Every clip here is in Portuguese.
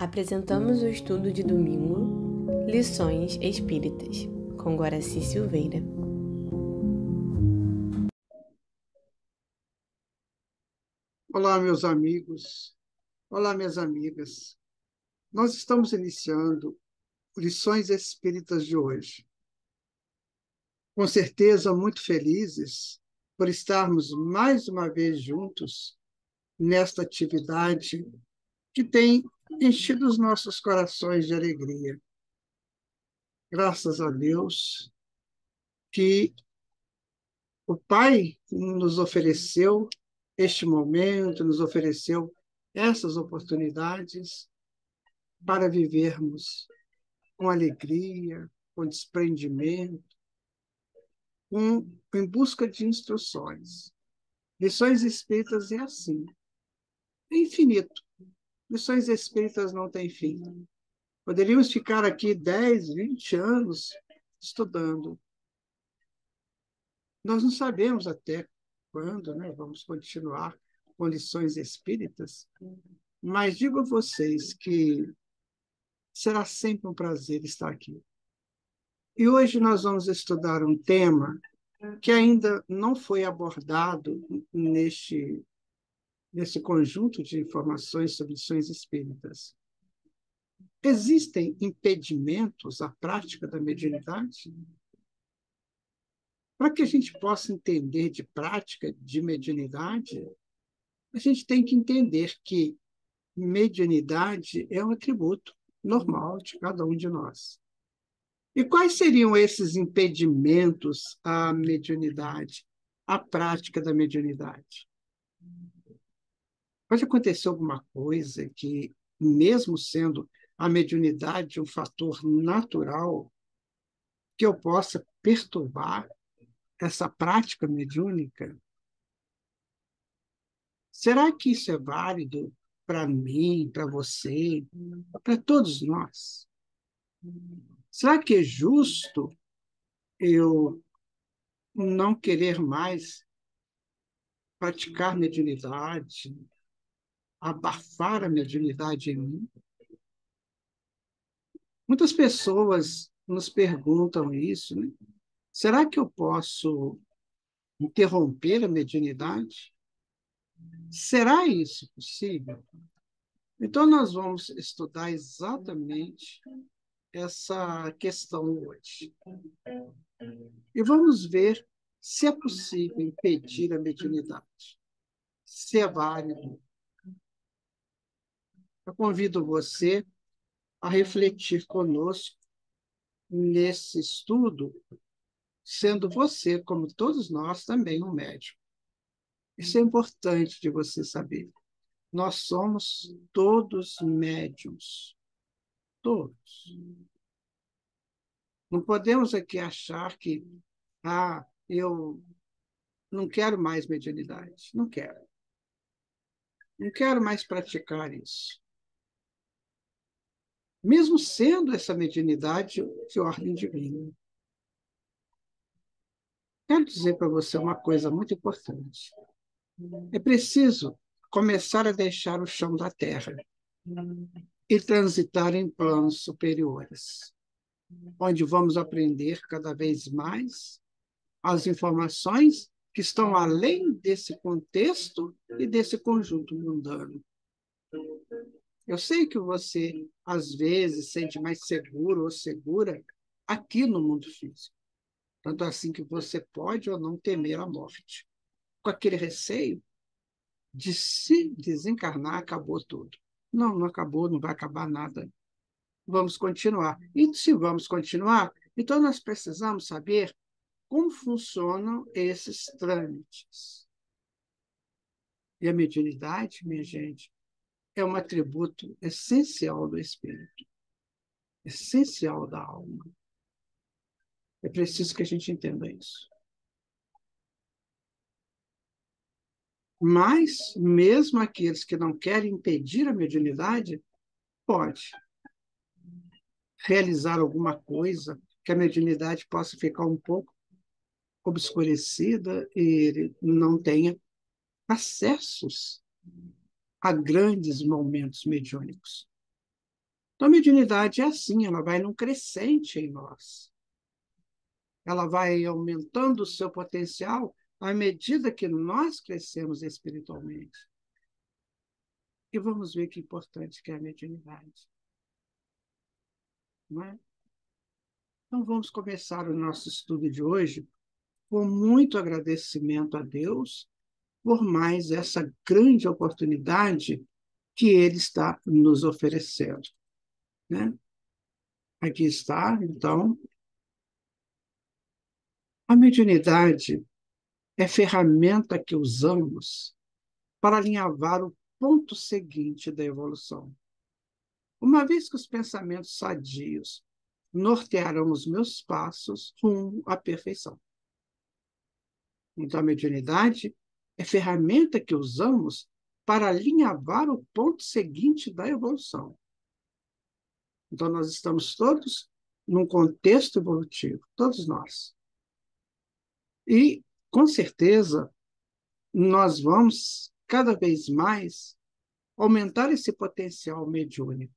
Apresentamos o estudo de domingo, Lições Espíritas, com Guaraci Silveira. Olá, meus amigos. Olá, minhas amigas. Nós estamos iniciando Lições Espíritas de hoje. Com certeza, muito felizes por estarmos mais uma vez juntos nesta atividade que tem enchido os nossos corações de alegria. Graças a Deus que o Pai nos ofereceu este momento, nos ofereceu essas oportunidades para vivermos com alegria, com desprendimento, em busca de instruções. Lições espíritas é assim, é infinito. Lições espíritas não têm fim. Poderíamos ficar aqui 10, 20 anos estudando. Nós não sabemos até quando, né, vamos continuar com lições espíritas, mas digo a vocês que será sempre um prazer estar aqui. E hoje nós vamos estudar um tema que ainda não foi abordado nesse conjunto de informações sobre lições espíritas. Existem impedimentos à prática da mediunidade? Para que a gente possa entender de prática de mediunidade, a gente tem que entender que mediunidade é um atributo normal de cada um de nós. E quais seriam esses impedimentos à mediunidade, à prática da mediunidade? Pode acontecer alguma coisa que, mesmo sendo a mediunidade um fator natural, que eu possa perturbar essa prática mediúnica? Será que isso é válido para mim, para você, para todos nós? Será que é justo eu não querer mais praticar mediunidade, abafar a mediunidade em mim? Muitas pessoas nos perguntam isso, né? Será que eu posso interromper a mediunidade? Será isso possível? Então, nós vamos estudar exatamente essa questão hoje. E vamos ver se é possível impedir a mediunidade, se é válido. Eu convido você a refletir conosco nesse estudo, sendo você, como todos nós, também um médium. Isso é importante de você saber. Nós somos todos médiums. Todos. Não podemos aqui achar que, eu não quero mais mediunidade. Não quero. Não quero mais praticar isso. Mesmo sendo essa mediunidade de ordem divina. Quero dizer para você uma coisa muito importante. É preciso começar a deixar o chão da terra e transitar em planos superiores, onde vamos aprender cada vez mais as informações que estão além desse contexto e desse conjunto mundano. Eu sei que você, às vezes, sente mais seguro ou segura aqui no mundo físico. Tanto assim que você pode ou não temer a morte. Com aquele receio de se desencarnar, acabou tudo. Não, não acabou, não vai acabar nada. Vamos continuar. E se vamos continuar, então nós precisamos saber como funcionam esses trâmites. E a mediunidade, minha gente, é um atributo essencial do espírito, essencial da alma. É preciso que a gente entenda isso. Mas, mesmo aqueles que não querem impedir a mediunidade, pode realizar alguma coisa que a mediunidade possa ficar um pouco obscurecida e ele não tenha acessos a grandes momentos mediúnicos. Então, a mediunidade é assim, ela vai num crescente em nós. Ela vai aumentando o seu potencial à medida que nós crescemos espiritualmente. E vamos ver que importante que é a mediunidade. Não é? Então, vamos começar o nosso estudo de hoje com muito agradecimento a Deus por mais essa grande oportunidade que Ele está nos oferecendo. Né? Aqui está, então, a mediunidade é ferramenta que usamos para alinhavar o ponto seguinte da evolução. Uma vez que os pensamentos sadios nortearão os meus passos rumo à perfeição. Então, a mediunidade é ferramenta que usamos para alinhavar o ponto seguinte da evolução. Então, nós estamos todos num contexto evolutivo, todos nós. E, com certeza, nós vamos, cada vez mais, aumentar esse potencial mediúnico.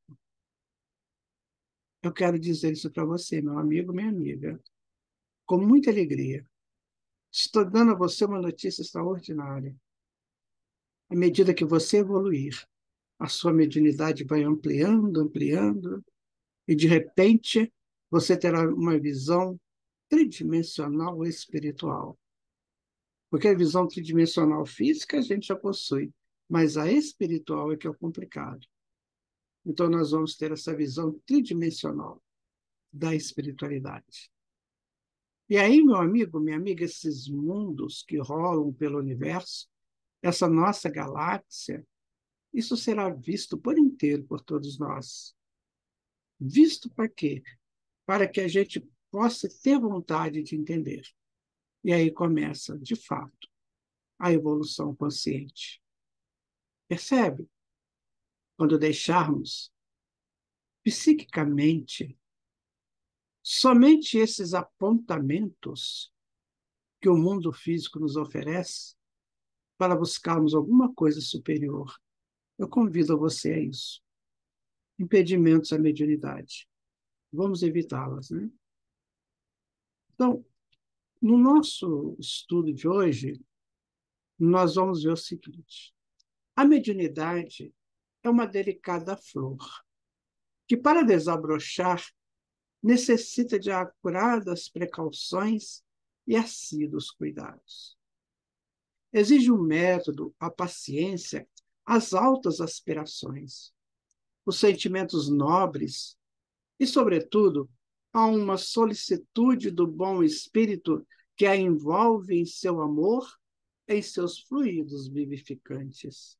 Eu quero dizer isso para você, meu amigo, minha amiga, com muita alegria. Estou dando a você uma notícia extraordinária. À medida que você evoluir, a sua mediunidade vai ampliando, ampliando, e de repente você terá uma visão tridimensional espiritual. Porque a visão tridimensional física a gente já possui, mas a espiritual é que é o complicado. Então nós vamos ter essa visão tridimensional da espiritualidade. E aí, meu amigo, minha amiga, esses mundos que rolam pelo universo, essa nossa galáxia, isso será visto por inteiro por todos nós. Visto para quê? Para que a gente possa ter vontade de entender. E aí começa, de fato, a evolução consciente. Percebe? Quando deixarmos psiquicamente somente esses apontamentos que o mundo físico nos oferece para buscarmos alguma coisa superior, eu convido você a isso. Impedimentos à mediunidade. Vamos evitá-las, né? Então, no nosso estudo de hoje, nós vamos ver o seguinte: a mediunidade é uma delicada flor que, para desabrochar, necessita de acuradas precauções e assíduos cuidados. Exige um método, a paciência, as altas aspirações, os sentimentos nobres e, sobretudo, há uma solicitude do bom espírito que a envolve em seu amor, em seus fluidos vivificantes.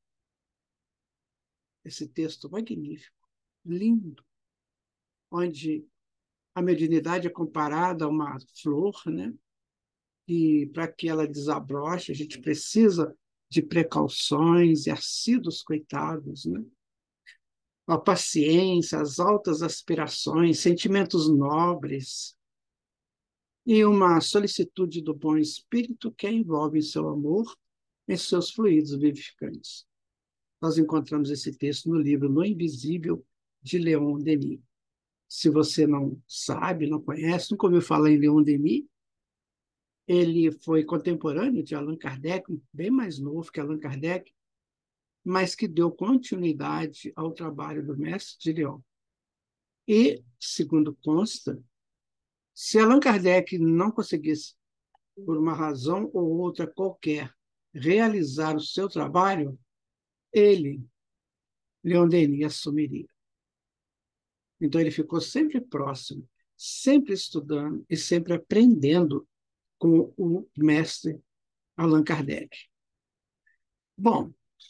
Esse texto magnífico, lindo, onde a mediunidade é comparada a uma flor, né? E para que ela desabroche, a gente precisa de precauções e assíduos cuidados, né? A paciência, as altas aspirações, sentimentos nobres e uma solicitude do bom espírito que a envolve em seu amor, em seus fluidos vivificantes. Nós encontramos esse texto no livro No Invisível, de Leon Denis. Se você não sabe, não conhece, nunca ouviu falar em Leon Denis, ele foi contemporâneo de Allan Kardec, bem mais novo que Allan Kardec, mas que deu continuidade ao trabalho do mestre de Leon. E, segundo consta, se Allan Kardec não conseguisse, por uma razão ou outra qualquer, realizar o seu trabalho, ele, Leon Denis, assumiria. Então, ele ficou sempre próximo, sempre estudando e sempre aprendendo com o mestre Allan Kardec. Bom,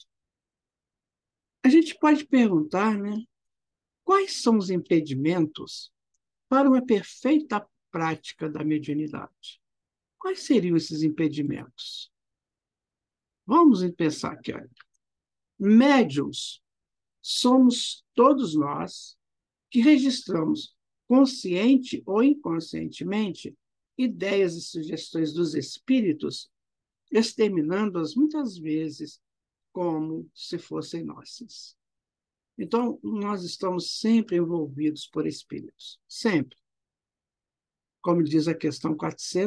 a gente pode perguntar, né, quais são os impedimentos para uma perfeita prática da mediunidade? Quais seriam esses impedimentos? Vamos pensar aqui. Olha. Médiuns somos todos nós que registramos, consciente ou inconscientemente, ideias e sugestões dos espíritos, exterminando-as muitas vezes como se fossem nossas. Então, nós estamos sempre envolvidos por espíritos, sempre. Como diz a questão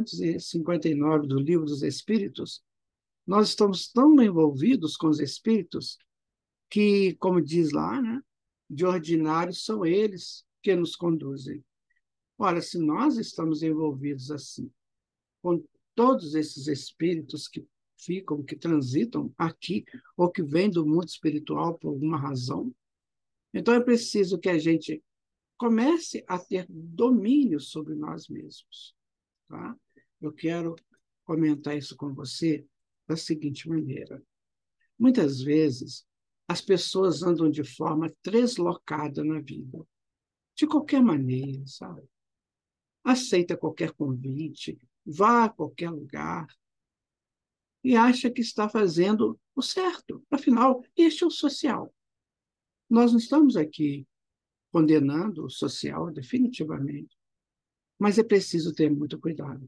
459 do Livro dos Espíritos, nós estamos tão envolvidos com os espíritos que, como diz lá, né, de ordinário são eles que nos conduzem. Ora, se nós estamos envolvidos assim, com todos esses espíritos que ficam, que transitam aqui, ou que vêm do mundo espiritual por alguma razão, então é preciso que a gente comece a ter domínio sobre nós mesmos. Tá? Eu quero comentar isso com você da seguinte maneira. Muitas vezes, as pessoas andam de forma translocada na vida, de qualquer maneira, sabe? Aceita qualquer convite, vá a qualquer lugar e acha que está fazendo o certo. Afinal, este é o social. Nós não estamos aqui condenando o social, definitivamente, mas é preciso ter muito cuidado.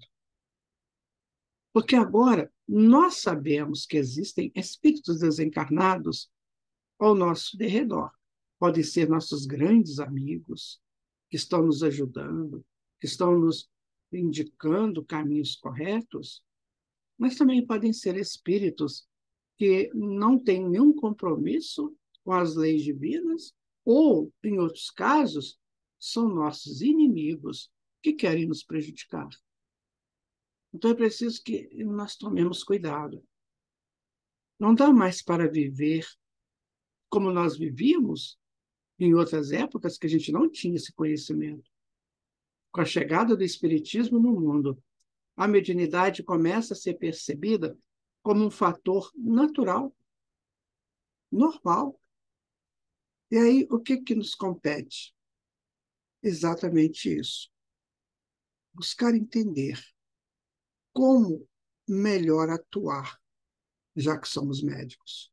Porque agora nós sabemos que existem espíritos desencarnados ao nosso derredor. Podem ser nossos grandes amigos, que estão nos ajudando, que estão nos indicando caminhos corretos, mas também podem ser espíritos que não têm nenhum compromisso com as leis divinas, ou, em outros casos, são nossos inimigos que querem nos prejudicar. Então é preciso que nós tomemos cuidado. Não dá mais para viver como nós vivíamos em outras épocas que a gente não tinha esse conhecimento. Com a chegada do Espiritismo no mundo, a mediunidade começa a ser percebida como um fator natural, normal. E aí, o que nos compete? Exatamente isso. Buscar entender como melhor atuar, já que somos médicos.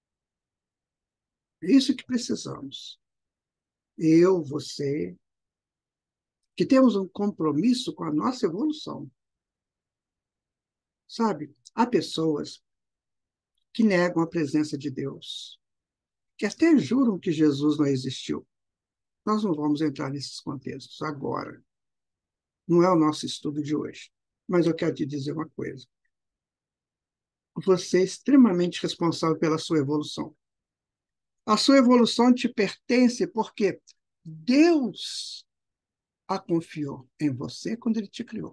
É isso que precisamos. Eu, você, que temos um compromisso com a nossa evolução. Sabe, há pessoas que negam a presença de Deus, que até juram que Jesus não existiu. Nós não vamos entrar nesses contextos agora. Não é o nosso estudo de hoje. Mas eu quero te dizer uma coisa. Você é extremamente responsável pela sua evolução. A sua evolução te pertence porque Deus a confiou em você quando ele te criou.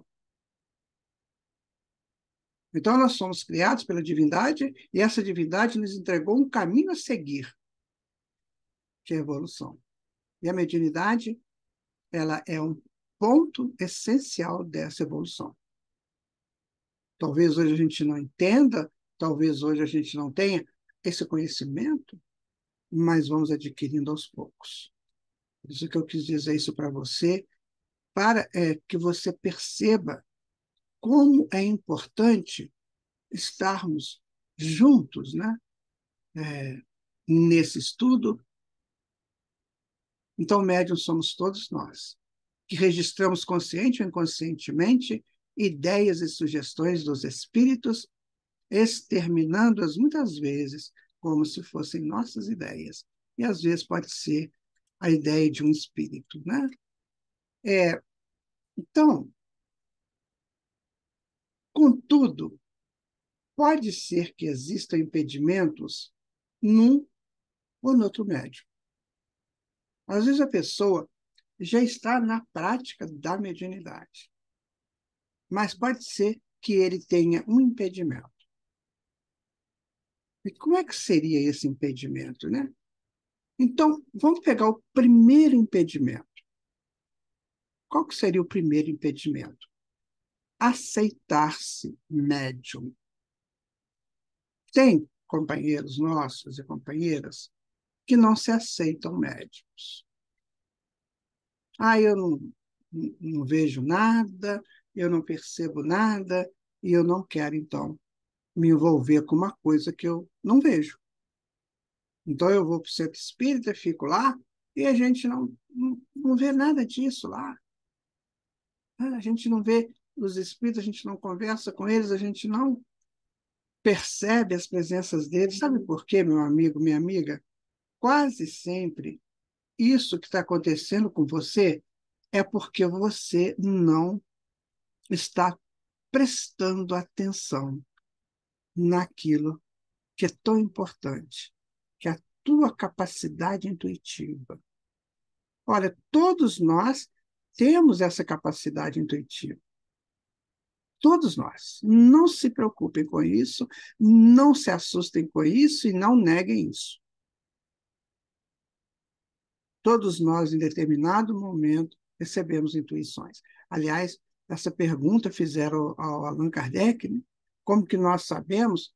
Então, nós somos criados pela divindade e essa divindade nos entregou um caminho a seguir, que é a evolução. E a mediunidade, ela é um ponto essencial dessa evolução. Talvez hoje a gente não entenda, talvez hoje a gente não tenha esse conhecimento, mas vamos adquirindo aos poucos. Por isso que eu quis dizer isso para você, para que você perceba como é importante estarmos juntos, né? Nesse estudo. Então, médiuns somos todos nós, que registramos consciente ou inconscientemente ideias e sugestões dos espíritos, exterminando-as muitas vezes como se fossem nossas ideias. E às vezes pode ser a ideia de um espírito, né? Então, contudo, pode ser que existam impedimentos num ou no outro médium. Às vezes a pessoa já está na prática da mediunidade, mas pode ser que ele tenha um impedimento. E como é que seria esse impedimento, né? Então, vamos pegar o primeiro impedimento. Qual que seria o primeiro impedimento? Aceitar-se médium. Tem companheiros nossos e companheiras que não se aceitam médiums. Eu não vejo nada, eu não percebo nada, e eu não quero, então, me envolver com uma coisa que eu não vejo. Então, eu vou para o centro espírita, fico lá, e a gente não vê nada disso lá. A gente não vê os espíritos, a gente não conversa com eles, a gente não percebe as presenças deles. Sabe por quê, meu amigo, minha amiga? quase sempre, isso que está acontecendo com você é porque você não está prestando atenção naquilo que é tão importante, que é a tua capacidade intuitiva. Olha, todos nós temos essa capacidade intuitiva. Todos nós. Não se preocupem com isso, não se assustem com isso e não neguem isso. Todos nós, em determinado momento, recebemos intuições. Aliás, essa pergunta fizeram ao Allan Kardec, né? Como que nós sabemos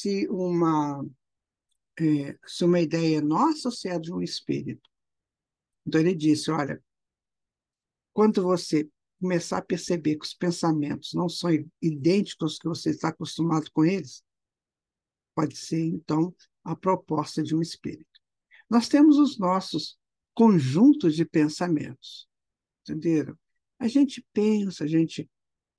se uma ideia é nossa ou se é de um espírito? Então ele disse, olha, quando você começar a perceber que os pensamentos não são idênticos aos que você está acostumado com eles, pode ser, então, a proposta de um espírito. Nós temos os nossos conjuntos de pensamentos, entenderam? A gente pensa, a gente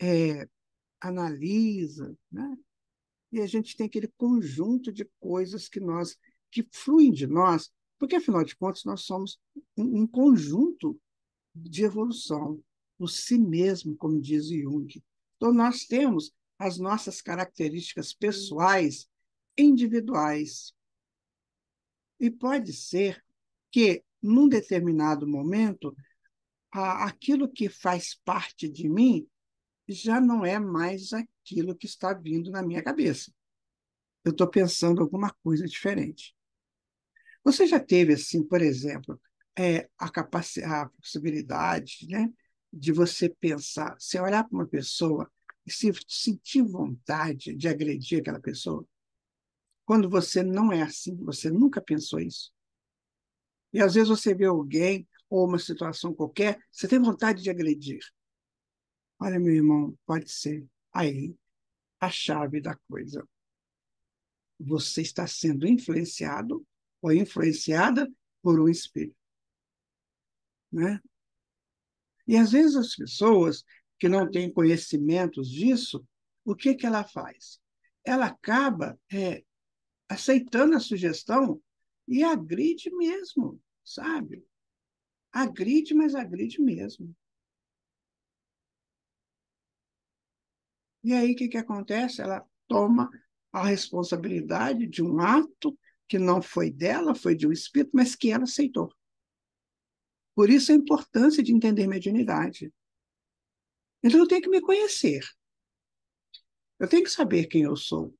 analisa, né? E a gente tem aquele conjunto de coisas que fluem de nós, porque, afinal de contas, nós somos um conjunto de evolução, o si mesmo, como diz Jung. Então, nós temos as nossas características pessoais, individuais. E pode ser que, num determinado momento, aquilo que faz parte de mim já não é mais aquilo que está vindo na minha cabeça. Eu estou pensando alguma coisa diferente. Você já teve, assim, por exemplo, a possibilidade, né, de você pensar, você olhar para uma pessoa e se sentir vontade de agredir aquela pessoa? Quando você não é assim, você nunca pensou isso. E às vezes você vê alguém ou uma situação qualquer, você tem vontade de agredir. Olha, meu irmão, pode ser aí a chave da coisa. Você está sendo influenciado ou influenciada por um espírito, né? E às vezes as pessoas que não têm conhecimentos disso, o que que ela faz? Ela acaba aceitando a sugestão e agride mesmo, sabe? Agride, mas agride mesmo. E aí, o que que acontece? Ela toma a responsabilidade de um ato que não foi dela, foi de um espírito, mas que ela aceitou. Por isso a importância de entender mediunidade. Então, eu tenho que me conhecer. Eu tenho que saber quem eu sou.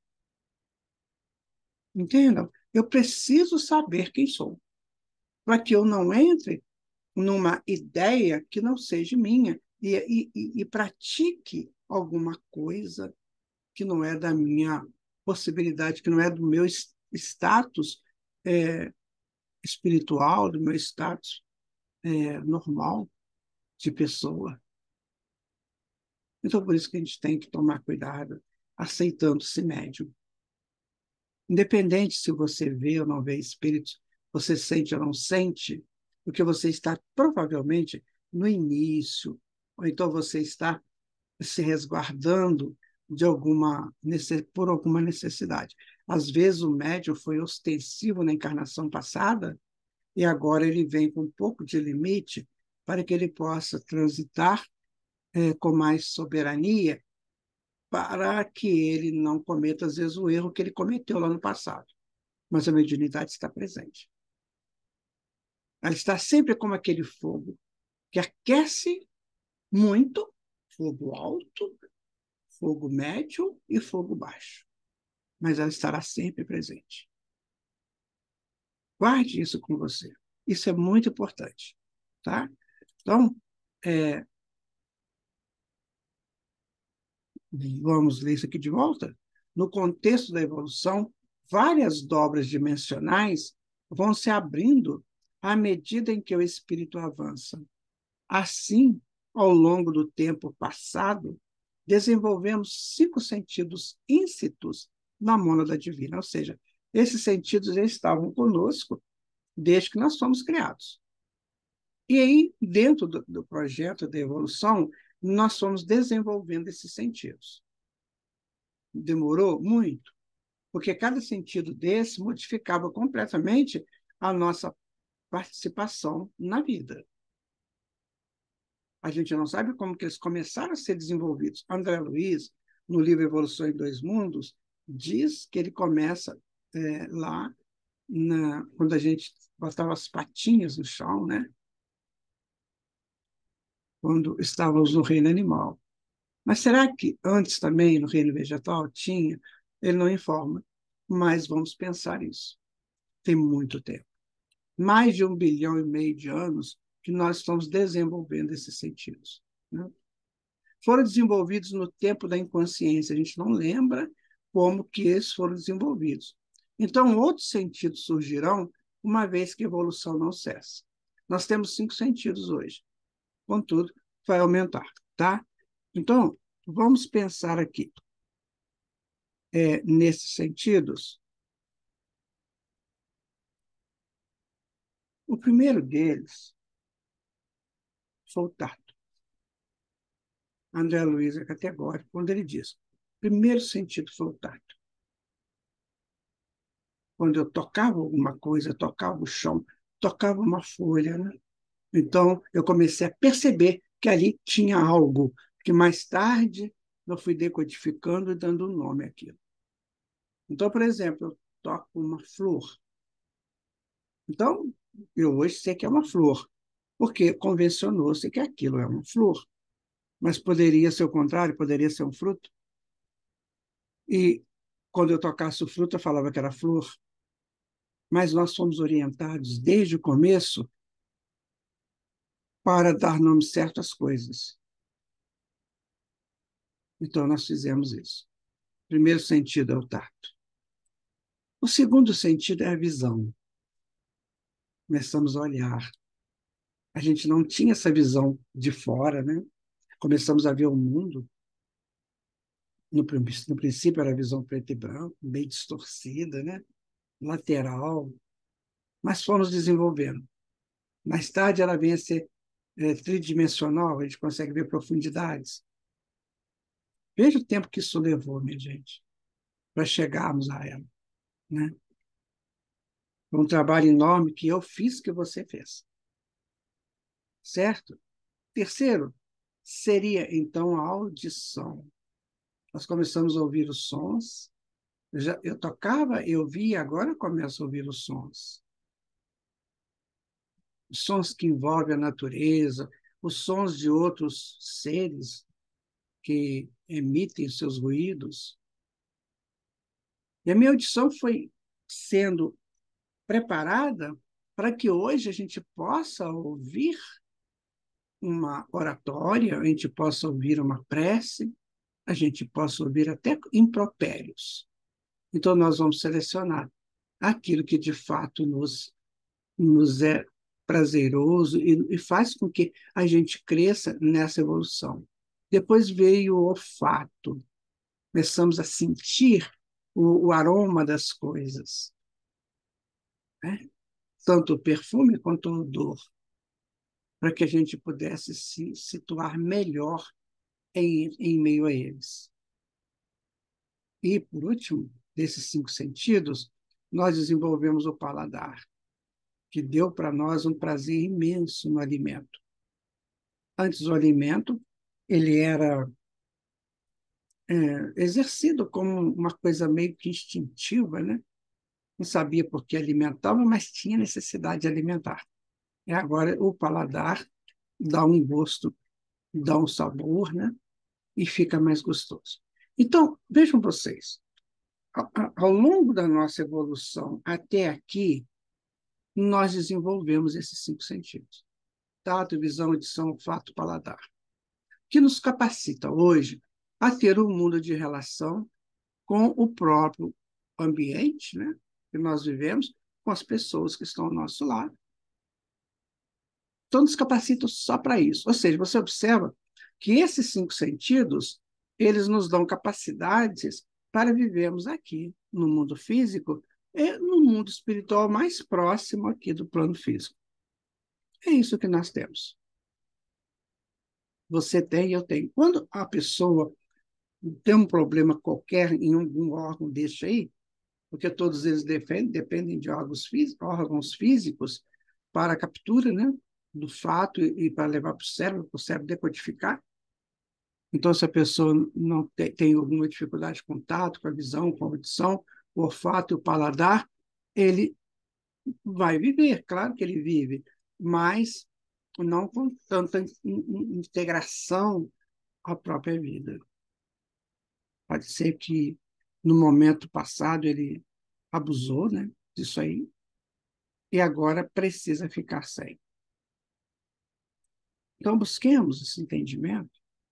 Entendam? Eu preciso saber quem sou, para que eu não entre numa ideia que não seja minha e pratique alguma coisa que não é da minha possibilidade, que não é do meu status é, espiritual, do meu status normal de pessoa. Então, por isso que a gente tem que tomar cuidado, aceitando-se médium. Independente se você vê ou não vê espíritos, você sente ou não sente, porque você está provavelmente no início, ou então você está se resguardando por alguma necessidade. Às vezes o médium foi ostensivo na encarnação passada e agora ele vem com um pouco de limite para que ele possa transitar com mais soberania, para que ele não cometa, às vezes, o erro que ele cometeu lá no passado. Mas a mediunidade está presente. Ela está sempre como aquele fogo que aquece muito, fogo alto, fogo médio e fogo baixo. Mas ela estará sempre presente. Guarde isso com você. Isso é muito importante. Tá? Então, vamos ler isso aqui de volta. No contexto da evolução, várias dobras dimensionais vão se abrindo à medida em que o espírito avança. Assim, ao longo do tempo passado, desenvolvemos 5 sentidos íncitos na mônada divina, ou seja, esses sentidos já estavam conosco desde que nós fomos criados. E aí, dentro do projeto da evolução, nós fomos desenvolvendo esses sentidos. Demorou muito, porque cada sentido desse modificava completamente a nossa participação na vida. A gente não sabe como que eles começaram a ser desenvolvidos. André Luiz, no livro Evolução em Dois Mundos, diz que ele começa lá, quando a gente botava as patinhas no chão, né? Quando estávamos no reino animal. Mas será que antes também, no reino vegetal, tinha? Ele não informa, mas vamos pensar isso. Tem muito tempo. Mais de 1,5 bilhão de anos que nós estamos desenvolvendo esses sentidos, né? Foram desenvolvidos no tempo da inconsciência. A gente não lembra como que esses foram desenvolvidos. Então, outros sentidos surgirão uma vez que a evolução não cessa. Nós temos 5 sentidos hoje. Contudo, vai aumentar, tá? Então, vamos pensar aqui nesses sentidos. O primeiro deles foi o tato. André Luiz é categórico quando ele diz: o primeiro sentido foi o tato. Quando eu tocava alguma coisa, tocava o chão, tocava uma folha, né? Então, eu comecei a perceber que ali tinha algo que mais tarde eu fui decodificando e dando um nome àquilo. Então, por exemplo, eu toco uma flor. Então, eu hoje sei que é uma flor, porque convencionou-se que aquilo é uma flor. Mas poderia ser o contrário, poderia ser um fruto. E quando eu tocasse o fruto, eu falava que era flor. Mas nós fomos orientados desde o começo para dar nome certo às coisas. Então, nós fizemos isso. O primeiro sentido é o tato. O segundo sentido é a visão. Começamos a olhar. A gente não tinha essa visão de fora, né? Começamos a ver o mundo. No princípio era a visão preto e branco, bem distorcida, né? Lateral, mas fomos desenvolvendo. Mais tarde ela vem a ser tridimensional, a gente consegue ver profundidades. Veja o tempo que isso levou, minha gente, para chegarmos a ela, né? Um trabalho enorme que eu fiz, que você fez. Certo? Terceiro, seria, então, a audição. Nós começamos a ouvir os sons. Eu tocava, eu via, agora eu começo a ouvir os sons. Os sons que envolvem a natureza, os sons de outros seres que emitem seus ruídos. E a minha audição foi sendo preparada para que hoje a gente possa ouvir uma oratória, a gente possa ouvir uma prece, a gente possa ouvir até impropérios. Então, nós vamos selecionar aquilo que de fato nos é prazeroso e faz com que a gente cresça nessa evolução. Depois veio o olfato. Começamos a sentir o aroma das coisas, né? Tanto o perfume quanto o odor, para que a gente pudesse se situar melhor em meio a eles. E, por último, desses 5 sentidos, nós desenvolvemos o paladar, que deu para nós um prazer imenso no alimento. Antes, o alimento ele era exercido como uma coisa meio que instintiva, né? Não sabia por que alimentava, mas tinha necessidade de alimentar. E agora o paladar dá um gosto, dá um sabor, né? E fica mais gostoso. Então, vejam vocês, ao longo da nossa evolução até aqui, nós desenvolvemos esses 5 sentidos: tato, visão, audição, olfato, paladar, que nos capacita hoje a ter um mundo de relação com o próprio ambiente, né, que nós vivemos, com as pessoas que estão ao nosso lado. Então, nos capacita só para isso. Ou seja, você observa que esses 5 sentidos, eles nos dão capacidades para vivermos aqui, no mundo físico, e no mundo espiritual mais próximo aqui do plano físico. É isso que nós temos. Você tem, eu tenho. Quando a pessoa tem um problema qualquer em algum órgão desse aí, porque todos eles dependem de órgãos físicos para a captura, né, do fato e para levar para o cérebro decodificar. Então, se a pessoa não tem alguma dificuldade de contato com a visão, com a audição, o olfato e o paladar, ele vai viver, claro que ele vive, mas não com tanta integração à própria vida. Pode ser que no momento passado ele abusou, né, disso aí, e agora precisa ficar sem. Então, busquemos esse entendimento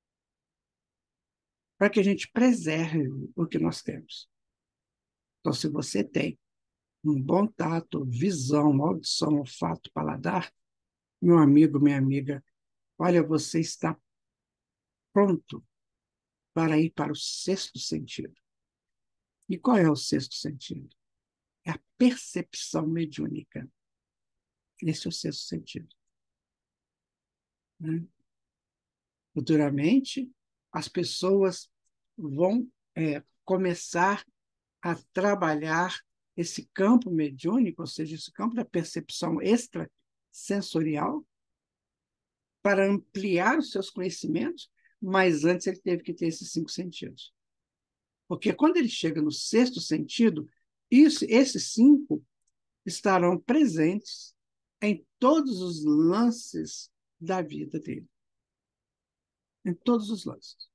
para que a gente preserve o que nós temos. Então, se você tem um bom tato, visão, audição, olfato, paladar, meu amigo, minha amiga, olha, você está pronto para ir para o sexto sentido. E qual é o sexto sentido? É a percepção mediúnica. Esse é o sexto sentido. Né? Futuramente, as pessoas vão começar a trabalhar esse campo mediúnico, ou seja, esse campo da percepção extrasensorial, para ampliar os seus conhecimentos, mas antes ele teve que ter esses 5 sentidos. Porque quando ele chega no sexto sentido, esses 5 estarão presentes em todos os lances da vida dele. Em todos os lances.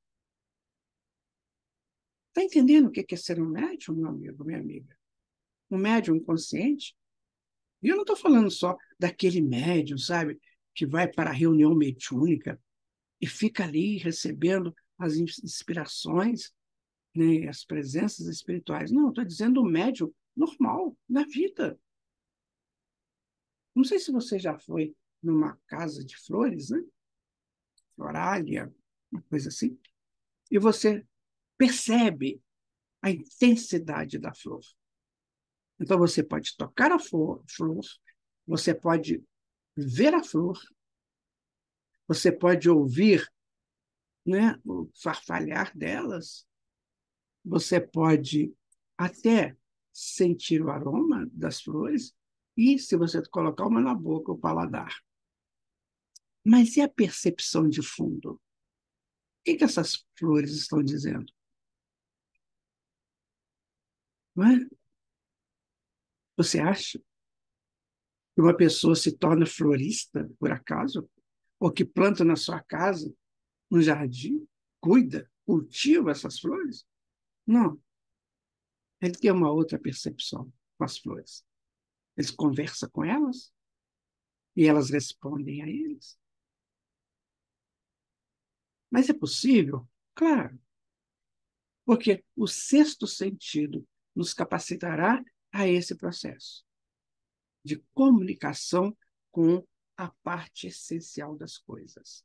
Está entendendo o que é ser um médium, meu amigo, minha amiga? Um médium consciente? E eu não estou falando só daquele médium, sabe, que vai para a reunião mediúnica e fica ali recebendo as inspirações, né, as presenças espirituais. Não, estou dizendo o médium normal, na vida. Não sei se você já foi numa casa de flores, né? Florália, uma coisa assim, e você percebe a intensidade da flor. Então, você pode tocar a flor, você pode ver a flor, você pode ouvir, né, o farfalhar delas, você pode até sentir o aroma das flores e, se você colocar uma na boca, o paladar. Mas e a percepção de fundo? O que essas flores estão dizendo? Não é? Você acha que uma pessoa se torna florista, por acaso? Ou que planta na sua casa, no jardim, cuida, cultiva essas flores? Não. Ele tem uma outra percepção com as flores. Ele conversa com elas e elas respondem a eles. Mas é possível? Claro, porque o sexto sentido nos capacitará a esse processo de comunicação com a parte essencial das coisas.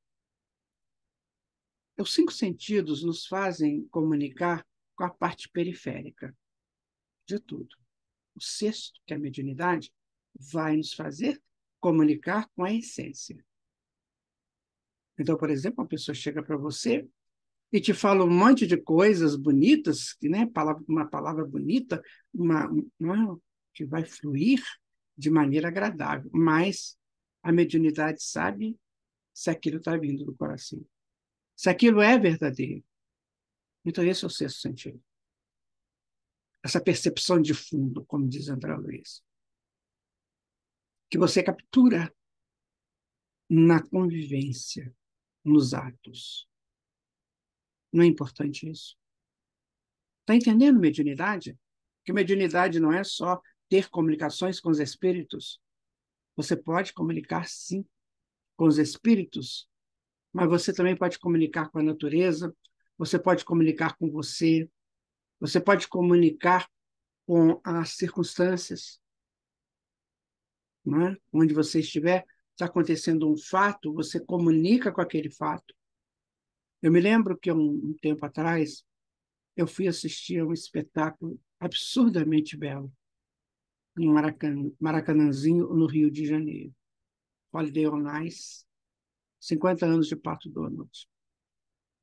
Os 5 sentidos nos fazem comunicar com a parte periférica de tudo. O sexto, que é a mediunidade, vai nos fazer comunicar com a essência. Então, por exemplo, uma pessoa chega para você e te fala um monte de coisas bonitas, né? Uma palavra bonita, que vai fluir de maneira agradável, mas a mediunidade sabe se aquilo está vindo do coração, se aquilo é verdadeiro. Então, esse é o sexto sentido. Essa percepção de fundo, como diz André Luiz, que você captura na convivência, nos atos. Não é importante isso? Está entendendo mediunidade? Que mediunidade não é só ter comunicações com os espíritos. Você pode comunicar, sim, com os espíritos, mas você também pode comunicar com a natureza, você pode comunicar com você pode comunicar com as circunstâncias, não é? Onde você estiver, está acontecendo um fato, você comunica com aquele fato. Eu me lembro que um tempo atrás eu fui assistir a um espetáculo absurdamente belo em Maracanãzinho, no Rio de Janeiro. Holiday on Ice, 50 anos de Pato Donald.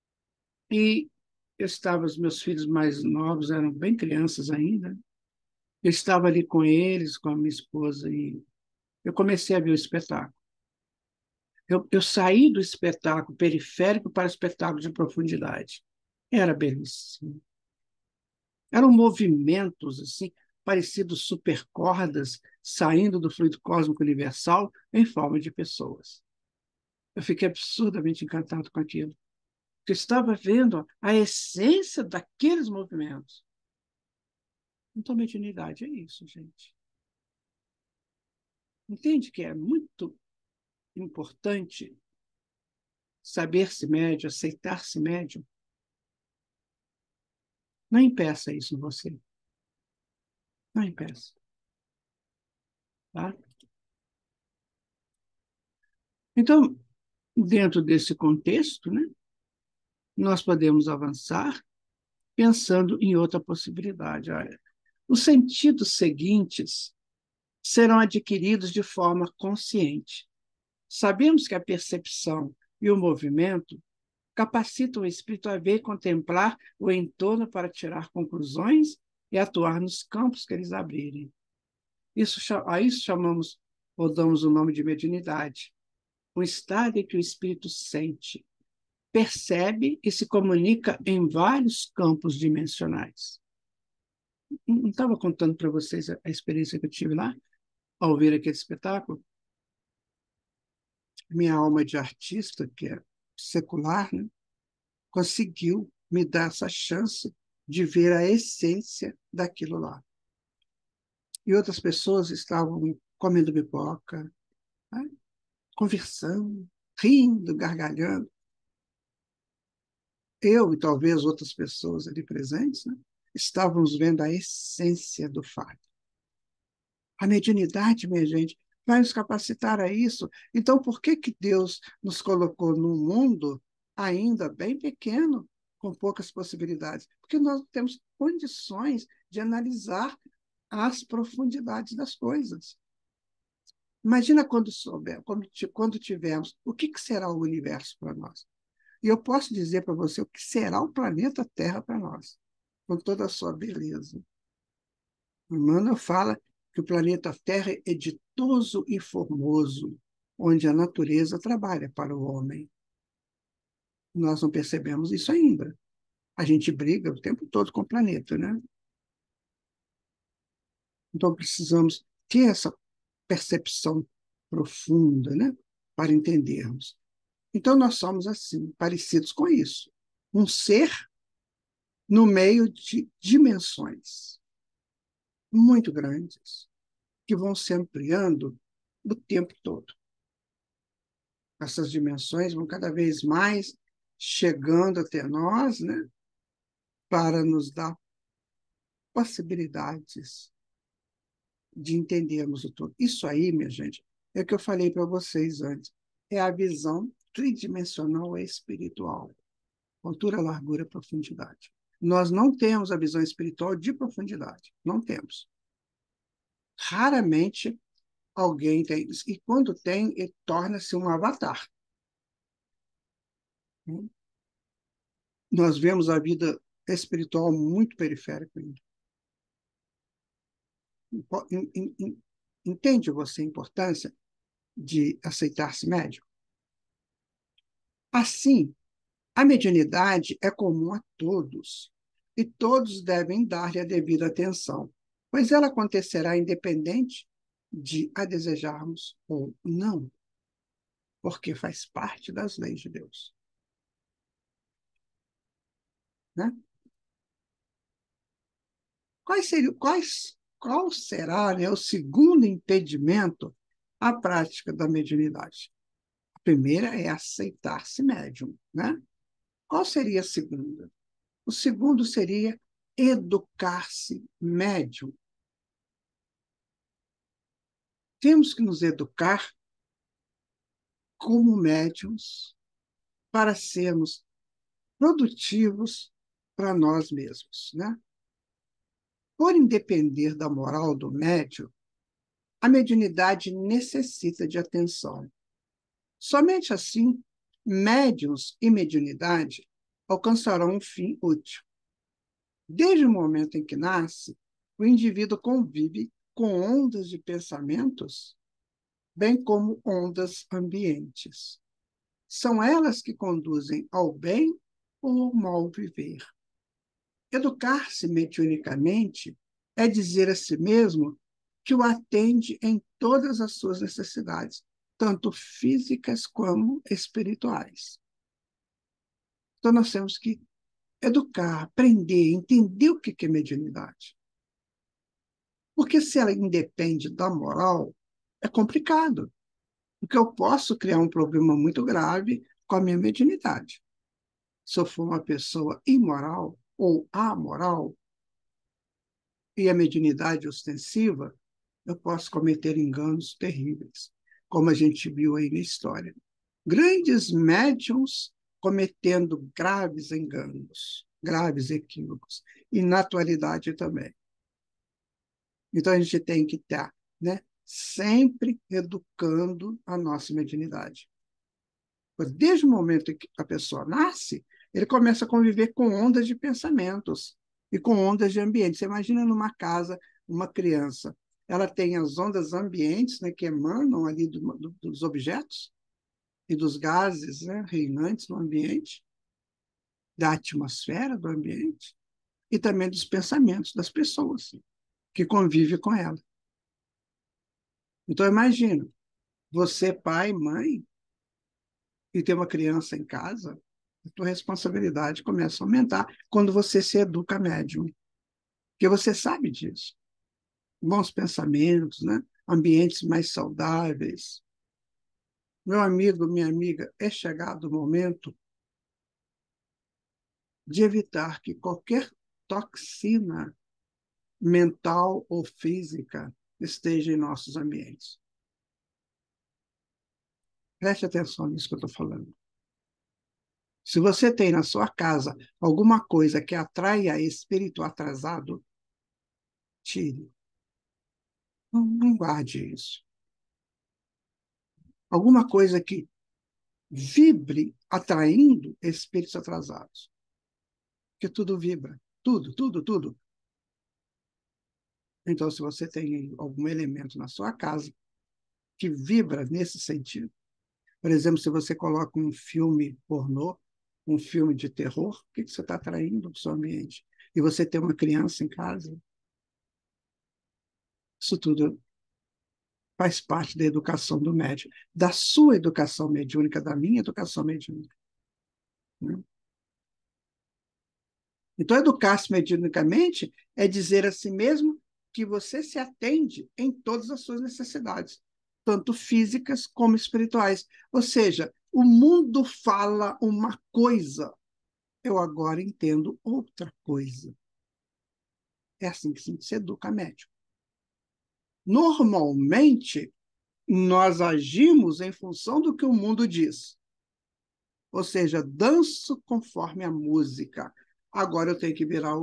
E os meus filhos mais novos eram bem crianças ainda, Eu estava ali com eles, com a minha esposa, e eu comecei a ver o espetáculo. Eu saí do espetáculo periférico para o espetáculo de profundidade. Era belíssimo. Eram movimentos assim, parecidos supercordas saindo do fluido cósmico universal em forma de pessoas. Eu fiquei absurdamente encantado com aquilo. Eu estava vendo a essência daqueles movimentos. Então, mediunidade é isso, gente. Entende que é muito importante saber-se médium, aceitar-se médium? Não impeça isso em você. Não impeça. Tá? Então, dentro desse contexto, né, nós podemos avançar pensando em outra possibilidade. Olha, os sentidos seguintes serão adquiridos de forma consciente. Sabemos que a percepção e o movimento capacitam o espírito a ver e contemplar o entorno para tirar conclusões e atuar nos campos que eles abrirem. A isso chamamos, ou damos o nome de mediunidade, um estado em que o espírito sente, percebe e se comunica em vários campos dimensionais. Não estava contando para vocês a experiência que eu tive lá, ao ver aquele espetáculo? Minha alma de artista, que é secular, né, conseguiu me dar essa chance de ver a essência daquilo lá. E outras pessoas estavam comendo pipoca, né, conversando, rindo, gargalhando. Eu e talvez outras pessoas ali presentes, né, estávamos vendo a essência do fato. A mediunidade, minha gente, vai nos capacitar a isso. Então, por que que Deus nos colocou num mundo ainda bem pequeno, com poucas possibilidades? Porque nós não temos condições de analisar as profundidades das coisas. Imagina quando souber, quando tivermos, o que será o universo para nós? E eu posso dizer para você o que será o planeta Terra para nós, com toda a sua beleza. Emmanuel fala que o planeta Terra é ditoso e formoso, onde a natureza trabalha para o homem. Nós não percebemos isso ainda. A gente briga o tempo todo com o planeta, né? Então precisamos ter essa percepção profunda, né? Para entendermos. Então nós somos assim, parecidos com isso. Um ser no meio de dimensões muito grandes, que vão se ampliando o tempo todo. Essas dimensões vão cada vez mais chegando até nós, né, para nos dar possibilidades de entendermos o todo. Isso aí, minha gente, é o que eu falei para vocês antes. É a visão tridimensional espiritual. Altura, largura, profundidade. Nós não temos a visão espiritual de profundidade. Não temos. Raramente alguém tem isso. E quando tem, ele torna-se um avatar. Nós vemos a vida espiritual muito periférica ainda. Entende você a importância de aceitar-se médium? Assim, a mediunidade é comum a todos, e todos devem dar-lhe a devida atenção, pois ela acontecerá independente de a desejarmos ou não, porque faz parte das leis de Deus. Né? Qual será, né, o segundo impedimento à prática da mediunidade? A primeira é aceitar-se médium. Né? Qual seria a segunda? O segundo seria educar-se médium. Temos que nos educar como médiums para sermos produtivos para nós mesmos. Né? Por independer da moral do médium, a mediunidade necessita de atenção. Somente assim, médiuns e mediunidade alcançarão um fim útil. Desde o momento em que nasce, o indivíduo convive com ondas de pensamentos, bem como ondas ambientes. São elas que conduzem ao bem ou ao mal viver. Educar-se mediunicamente é dizer a si mesmo que o atende em todas as suas necessidades, tanto físicas como espirituais. Então, nós temos que educar, aprender, entender o que é mediunidade. Porque se ela independe da moral, é complicado. Porque eu posso criar um problema muito grave com a minha mediunidade. Se eu for uma pessoa imoral ou amoral, e a mediunidade ostensiva, eu posso cometer enganos terríveis, como a gente viu aí na história. Grandes médiums cometendo graves enganos, graves equívocos, e na atualidade também. Então, a gente tem que estar, né, sempre educando a nossa mediunidade. Desde o momento em que a pessoa nasce, ele começa a conviver com ondas de pensamentos e com ondas de ambiente. Você imagina numa casa, uma criança, ela tem as ondas ambientes, né, que emanam ali dos objetos e dos gases, né, reinantes no ambiente, da atmosfera do ambiente, e também dos pensamentos das pessoas que convivem com ela. Então, imagina, você, pai, mãe, e ter uma criança em casa, a tua responsabilidade começa a aumentar quando você se educa médium, porque você sabe disso. Bons pensamentos, né? Ambientes mais saudáveis. Meu amigo, minha amiga, é chegado o momento de evitar que qualquer toxina mental ou física esteja em nossos ambientes. Preste atenção nisso que eu estou falando. Se você tem na sua casa alguma coisa que atraia espírito atrasado, tire. Não guarde isso. Alguma coisa que vibre atraindo espíritos atrasados. Porque tudo vibra. Tudo, tudo, tudo. Então, se você tem algum elemento na sua casa que vibra nesse sentido, por exemplo, se você coloca um filme pornô, um filme de terror, o que você está atraindo para o seu ambiente? E você tem uma criança em casa, isso tudo faz parte da educação do médium, da sua educação mediúnica, da minha educação mediúnica. Né? Então, educar-se mediunicamente é dizer a si mesmo que você se atende em todas as suas necessidades, tanto físicas como espirituais. Ou seja, o mundo fala uma coisa, eu agora entendo outra coisa. É assim que se educa médium. Normalmente, nós agimos em função do que o mundo diz. Ou seja, danço conforme a música. Agora eu tenho que virar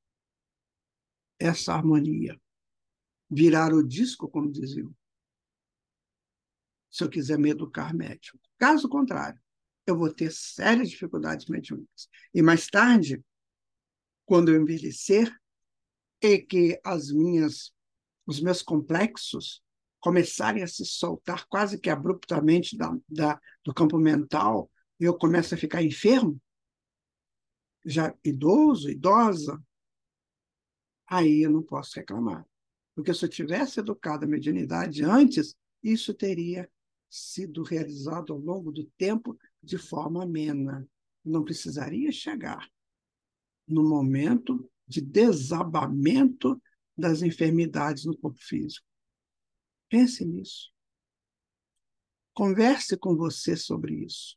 essa harmonia. Virar o disco, como diziam, se eu quiser me educar médium. Caso contrário, eu vou ter sérias dificuldades mediúnicas. E mais tarde, quando eu envelhecer, e que os meus complexos começarem a se soltar quase que abruptamente do campo mental, e eu começo a ficar enfermo, já idoso, idosa, aí eu não posso reclamar. Porque se eu tivesse educado a mediunidade antes, isso teria sido realizado ao longo do tempo de forma amena. Não precisaria chegar no momento de desabamento das enfermidades no corpo físico. Pense nisso. Converse com você sobre isso.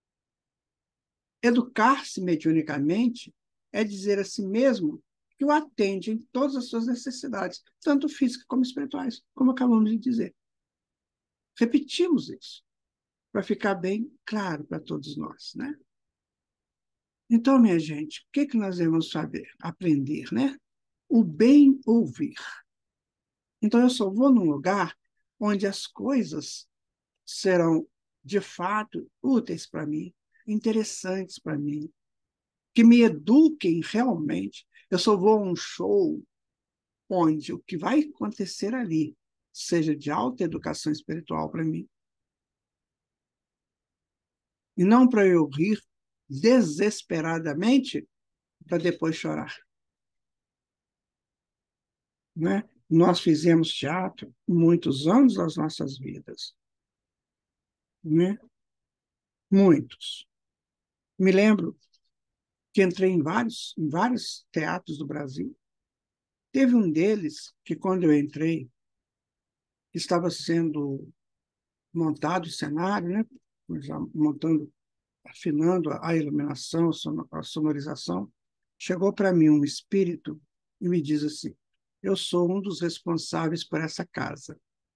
Educar-se mediunicamente é dizer a si mesmo que o atende em todas as suas necessidades, tanto físicas como espirituais, como acabamos de dizer. Repetimos isso, para ficar bem claro para todos nós, né? Então, minha gente, o que nós devemos saber? Aprender, né? O bem ouvir. Então, eu só vou num lugar onde as coisas serão, de fato, úteis para mim, interessantes para mim, que me eduquem realmente. Eu só vou a um show onde o que vai acontecer ali seja de alta educação espiritual para mim, e não para eu rir desesperadamente para depois chorar. Né? Nós fizemos teatro muitos anos das nossas vidas. Né? Muitos. Me lembro que entrei em vários teatros do Brasil. Teve um deles que, quando eu entrei, estava sendo montado o cenário, né? Já montando, afinando a iluminação, a sonorização. Chegou para mim um espírito e me diz assim: eu sou um dos responsáveis por essa casa.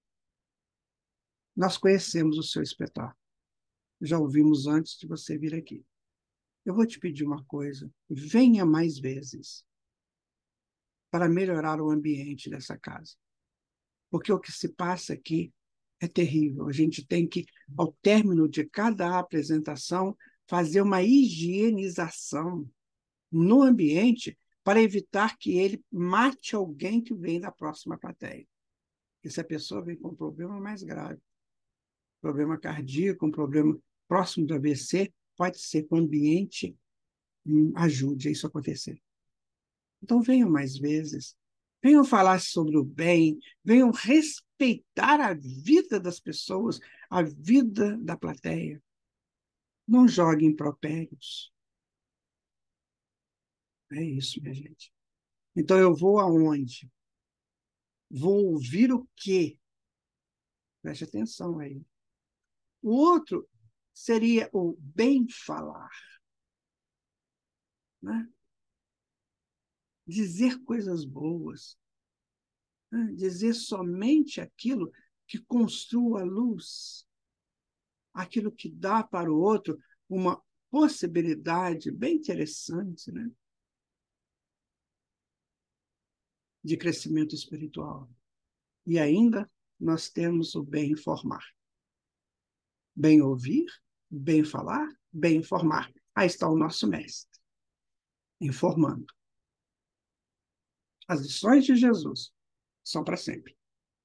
Nós conhecemos o seu espetáculo. Já ouvimos antes de você vir aqui. Eu vou te pedir uma coisa: venha mais vezes para melhorar o ambiente dessa casa. Porque o que se passa aqui é terrível. A gente tem que, ao término de cada apresentação, fazer uma higienização no ambiente para evitar que ele mate alguém que vem da próxima plateia. Porque se a pessoa vem com um problema mais grave, problema cardíaco, um problema próximo do AVC, pode ser que o ambiente ajude a isso acontecer. Então, venham mais vezes, venham falar sobre o bem, venham respeitar a vida das pessoas, a vida da plateia. Não joguem impropérios. É isso, minha gente. Então, eu vou aonde? Vou ouvir o quê? Preste atenção aí. O outro seria o bem falar. Né? Dizer coisas boas. Né? Dizer somente aquilo que construa luz, aquilo que dá para o outro uma possibilidade bem interessante, né? De crescimento espiritual. E ainda nós temos o bem informar. Bem ouvir, bem falar, bem informar. Aí está o nosso mestre, informando. As lições de Jesus são para sempre.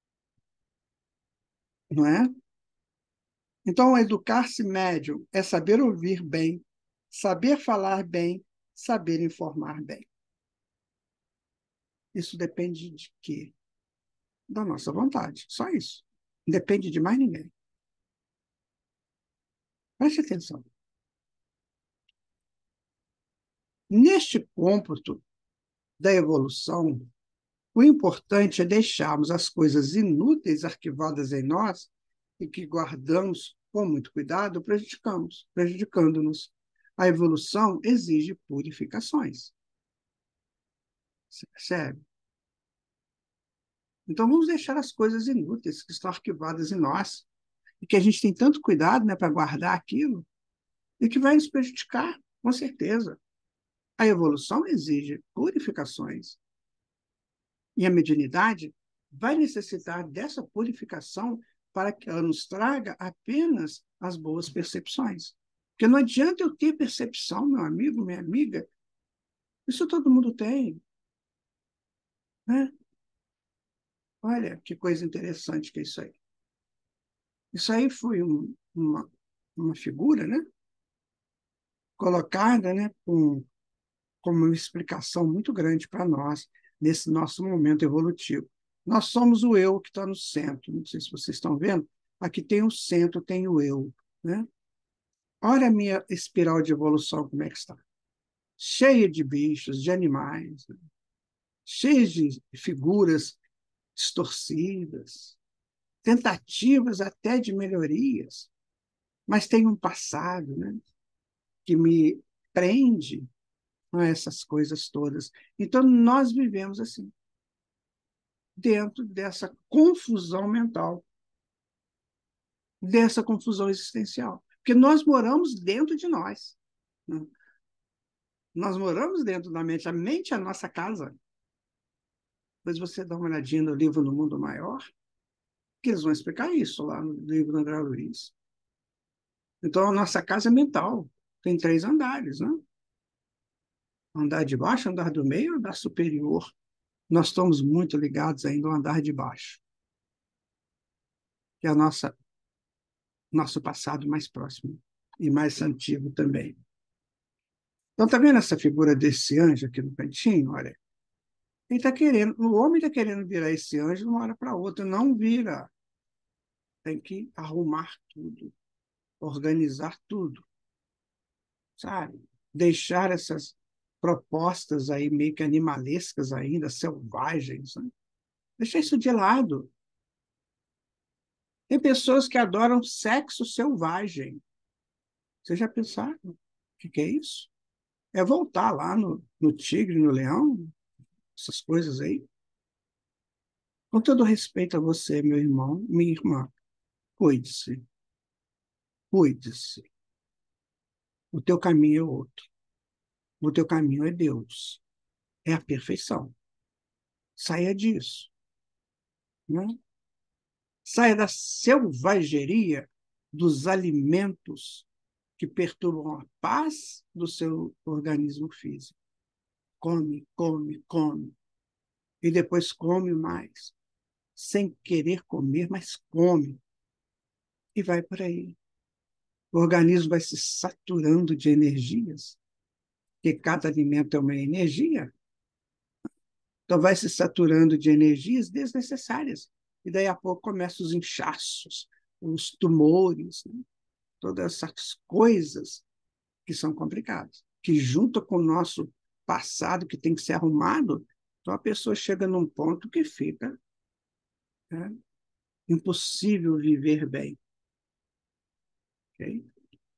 Não é? Então, educar-se médium é saber ouvir bem, saber falar bem, saber informar bem. Isso depende de quê? Da nossa vontade. Só isso. Não depende de mais ninguém. Preste atenção. Neste cômputo da evolução, o importante é deixarmos as coisas inúteis arquivadas em nós e que guardamos com muito cuidado, prejudicando-nos. A evolução exige purificações. Você percebe? Então, vamos deixar as coisas inúteis que estão arquivadas em nós e que a gente tem tanto cuidado, né, para guardar aquilo e que vai nos prejudicar, com certeza. A evolução exige purificações. E a mediunidade vai necessitar dessa purificação para que ela nos traga apenas as boas percepções. Porque não adianta eu ter percepção, meu amigo, minha amiga. Isso todo mundo tem. Né? Olha que coisa interessante que é isso aí. Isso aí foi uma figura, né? Colocada, né, como uma explicação muito grande para nós nesse nosso momento evolutivo. Nós somos o eu que está no centro. Não sei se vocês estão vendo. Aqui tem o centro, tem o eu. Né? Olha a minha espiral de evolução, como é que está. Cheia de bichos, de animais, né? Cheia de figuras distorcidas, tentativas até de melhorias, mas tem um passado, né, que me prende a essas coisas todas. Então, nós vivemos assim, dentro dessa confusão mental, dessa confusão existencial. Porque nós moramos dentro de nós. Né? Nós moramos dentro da mente. A mente é a nossa casa. Depois você dá uma olhadinha no livro No Mundo Maior, que eles vão explicar isso lá no livro do André Luiz. Então, a nossa casa é mental. Tem 3 andares, né? Andar de baixo, andar do meio, andar superior. nós estamos muito ligados ainda ao andar de baixo, que é o nosso passado mais próximo e mais antigo também. Então, está vendo essa figura desse anjo aqui no cantinho? Olha, ele está querendo, o homem está querendo virar esse anjo de uma hora para outra, não vira. Tem que arrumar tudo, organizar tudo, sabe? Deixar essas propostas aí meio que animalescas ainda, selvagens, né? Deixar isso de lado. Tem pessoas que adoram sexo selvagem. Vocês já pensaram? O que é isso? É voltar lá no tigre, no leão, essas coisas aí. Com todo respeito a você, meu irmão, minha irmã, cuide-se, cuide-se. O teu caminho é outro. O teu caminho é Deus. É a perfeição. Saia disso, né? Saia da selvageria dos alimentos que perturbam a paz do seu organismo físico. Come, come, come. E depois come mais. Sem querer comer, mas come. E vai por aí. O organismo vai se saturando de energias, porque cada alimento é uma energia. Então, vai se saturando de energias desnecessárias. E daí a pouco começam os inchaços, os tumores, né? Todas essas coisas que são complicadas, que junto com o nosso passado, que tem que ser arrumado, então a pessoa chega num ponto que fica, né, impossível viver bem. Okay?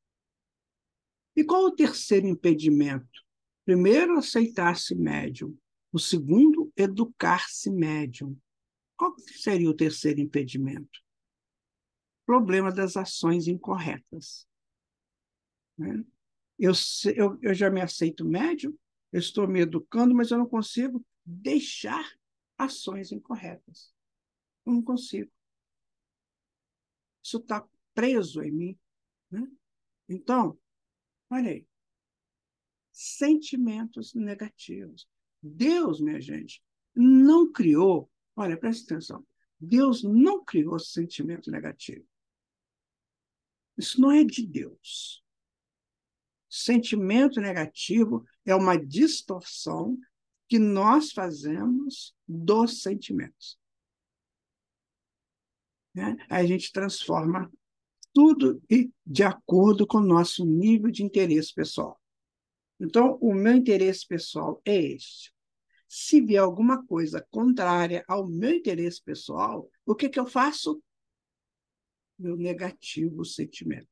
E qual o terceiro impedimento? Primeiro, aceitar-se médium. O segundo, educar-se médium. Qual seria o terceiro impedimento? Problema das ações incorretas. Né? Eu já me aceito médium, eu estou me educando, mas eu não consigo deixar ações incorretas. Eu não consigo. Isso está preso em mim. Né? Então, olha aí, sentimentos negativos. Deus, minha gente, não criou, olha, presta atenção, Deus não criou sentimento negativo. Isso não é de Deus. Sentimento negativo é uma distorção que nós fazemos dos sentimentos. Né? A gente transforma tudo de acordo com o nosso nível de interesse pessoal. Então, o meu interesse pessoal é este. Se vier alguma coisa contrária ao meu interesse pessoal, o que eu faço? Meu negativo sentimento.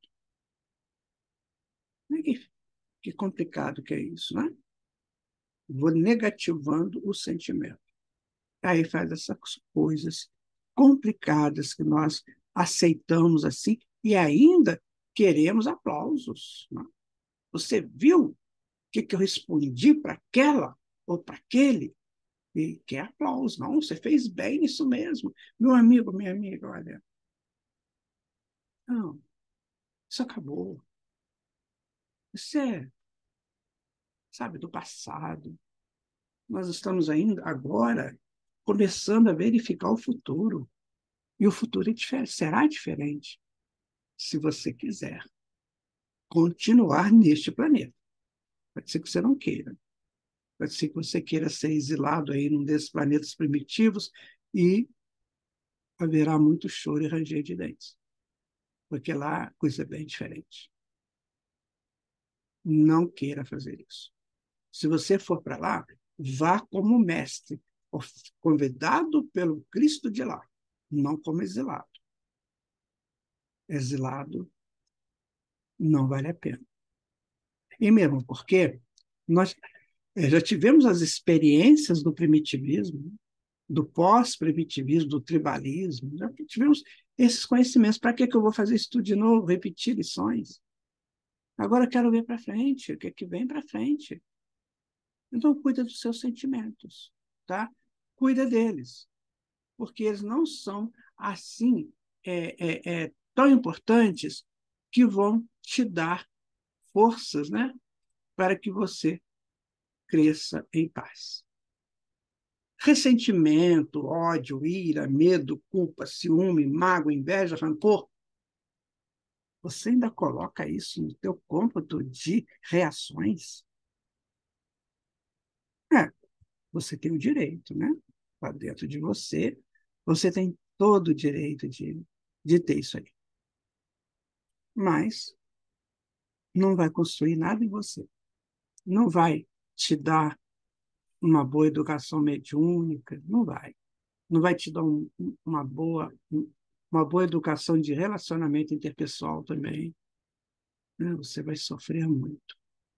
Que complicado que é isso, né? Vou negativando o sentimento. Aí faz essas coisas complicadas que nós aceitamos assim e ainda queremos aplausos. Né? Você viu o que eu respondi para aquela ou para aquele? E quer aplauso. Não, você fez bem isso mesmo. Meu amigo, minha amiga, olha. Não, isso acabou. Isso é, sabe, do passado. Nós estamos ainda agora começando a verificar o futuro. E o futuro será diferente, se você quiser continuar neste planeta. Pode ser que você não queira. Pode ser que você queira ser exilado aí num desses planetas primitivos e haverá muito choro e ranger de dentes. Porque lá a coisa é bem diferente. Não queira fazer isso. Se você for para lá, vá como mestre, convidado pelo Cristo de lá, não como exilado. Exilado não vale a pena. E mesmo porque nós já tivemos as experiências do primitivismo, do pós-primitivismo, do tribalismo, já tivemos esses conhecimentos. Para que eu vou fazer isso tudo de novo, repetir lições? Agora eu quero ver para frente, o que vem para frente. Então, cuida dos seus sentimentos, tá? Cuida deles, porque eles não são assim tão importantes que vão te dar forças, né, para que você cresça em paz. ressentimento, ódio, ira, medo, culpa, ciúme, mágoa, inveja, rancor, você ainda coloca isso no teu cômputo de reações? É, você tem o direito, né? Está dentro de você, você tem todo o direito de ter isso aí. Mas não vai construir nada em você. Não vai te dar uma boa educação mediúnica, não vai. Não vai te dar uma boa educação de relacionamento interpessoal também. Né? Você vai sofrer muito.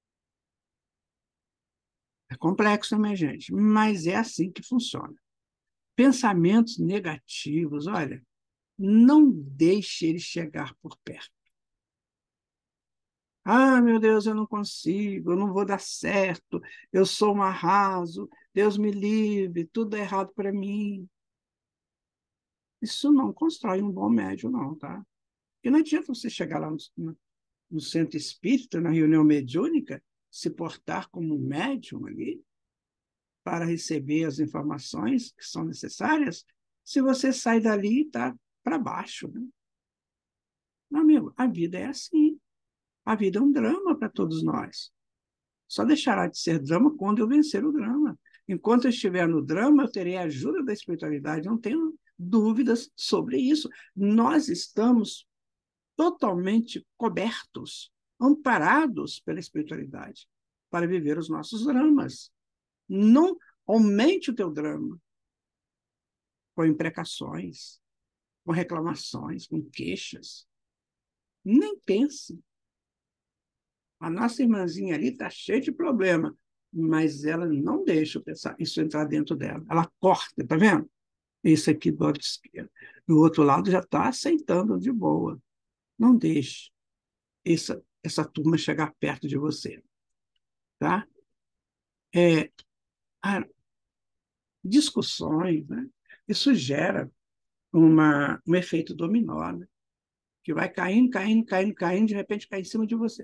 É complexo, minha gente, mas é assim que funciona. Pensamentos negativos, olha, não deixe eles chegar por perto. Ah, meu Deus, eu não consigo, eu não vou dar certo, eu sou um arraso, Deus me livre, tudo é errado para mim. Isso não constrói um bom médium, não, tá? E não adianta você chegar lá no centro espírita, na reunião mediúnica, se portar como um médium ali, para receber as informações que são necessárias, se você sai dali e está para baixo. Né? Meu amigo, a vida é assim. A vida é um drama para todos nós. Só deixará de ser drama quando eu vencer o drama. Enquanto eu estiver no drama, eu terei a ajuda da espiritualidade, não tenho dúvidas sobre isso. Nós estamos totalmente cobertos, amparados pela espiritualidade para viver os nossos dramas. Não aumente o teu drama com imprecações, com reclamações, com queixas. Nem pense. A nossa irmãzinha ali está cheia de problema, mas ela não deixa isso entrar dentro dela. Ela corta, tá vendo? Isso aqui do lado esquerdo. Do outro lado já está aceitando de boa. Não deixe essa turma chegar perto de você. Tá? É, discussões, né? Isso gera um efeito dominó, né? Que vai caindo, caindo, caindo, caindo, de repente cai em cima de você.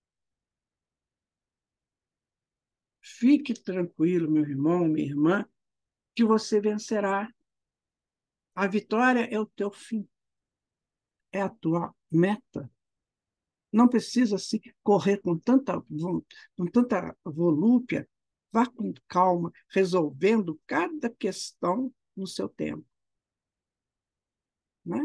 Fique tranquilo, meu irmão, minha irmã, que você vencerá. A vitória é o teu fim, é a tua meta. Não precisa se correr com tanta volúpia. Vá com calma, resolvendo cada questão no seu tempo. Né?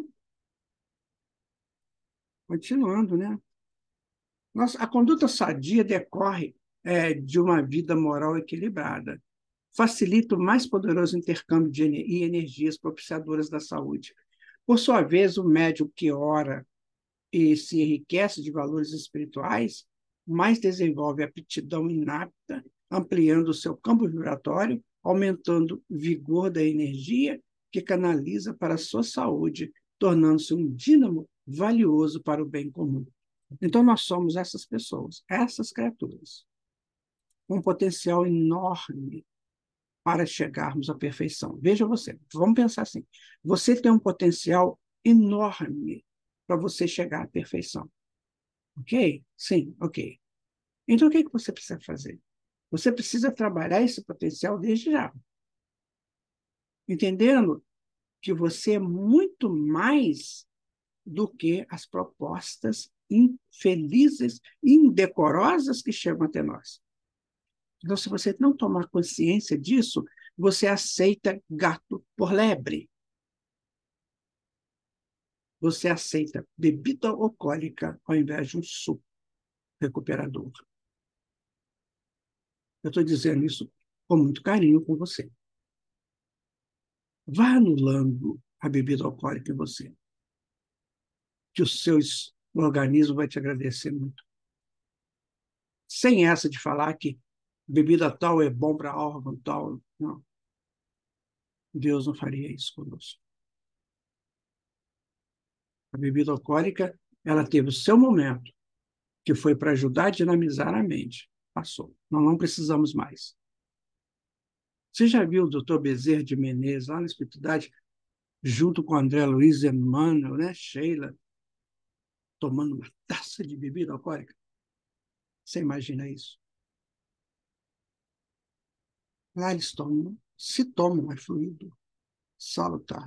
Continuando, né? A conduta sadia decorre de uma vida moral equilibrada. Facilita o mais poderoso intercâmbio e energias propiciadoras da saúde. Por sua vez, o médium que ora e se enriquece de valores espirituais, mais desenvolve aptidão inapta, ampliando o seu campo vibratório, aumentando o vigor da energia que canaliza para a sua saúde, tornando-se um dínamo valioso para o bem comum. Então, nós somos essas pessoas, essas criaturas, com um potencial enorme para chegarmos à perfeição. Veja você, vamos pensar assim: você tem um potencial enorme para você chegar à perfeição. Ok? Sim, ok. Então, o que você precisa fazer? Você precisa trabalhar esse potencial desde já, entendendo que você é muito mais do que as propostas infelizes, indecorosas que chegam até nós. Então, se você não tomar consciência disso, você aceita gato por lebre. Você aceita bebida alcoólica ao invés de um suco recuperador. Eu estou dizendo isso com muito carinho com você. Vá anulando a bebida alcoólica em você, que o seu organismo vai te agradecer muito. Sem essa de falar que bebida tal é bom para órgão tal. Não. Deus não faria isso conosco. A bebida alcoólica, ela teve o seu momento, que foi para ajudar a dinamizar a mente. Passou. Nós não precisamos mais. Você já viu o doutor Bezerra de Menezes lá na Espiritualidade, junto com André Luiz Emmanuel, né? Sheila, tomando uma taça de bebida alcoólica? Você imagina isso? Lá eles tomam se tomam é fluido, salutar.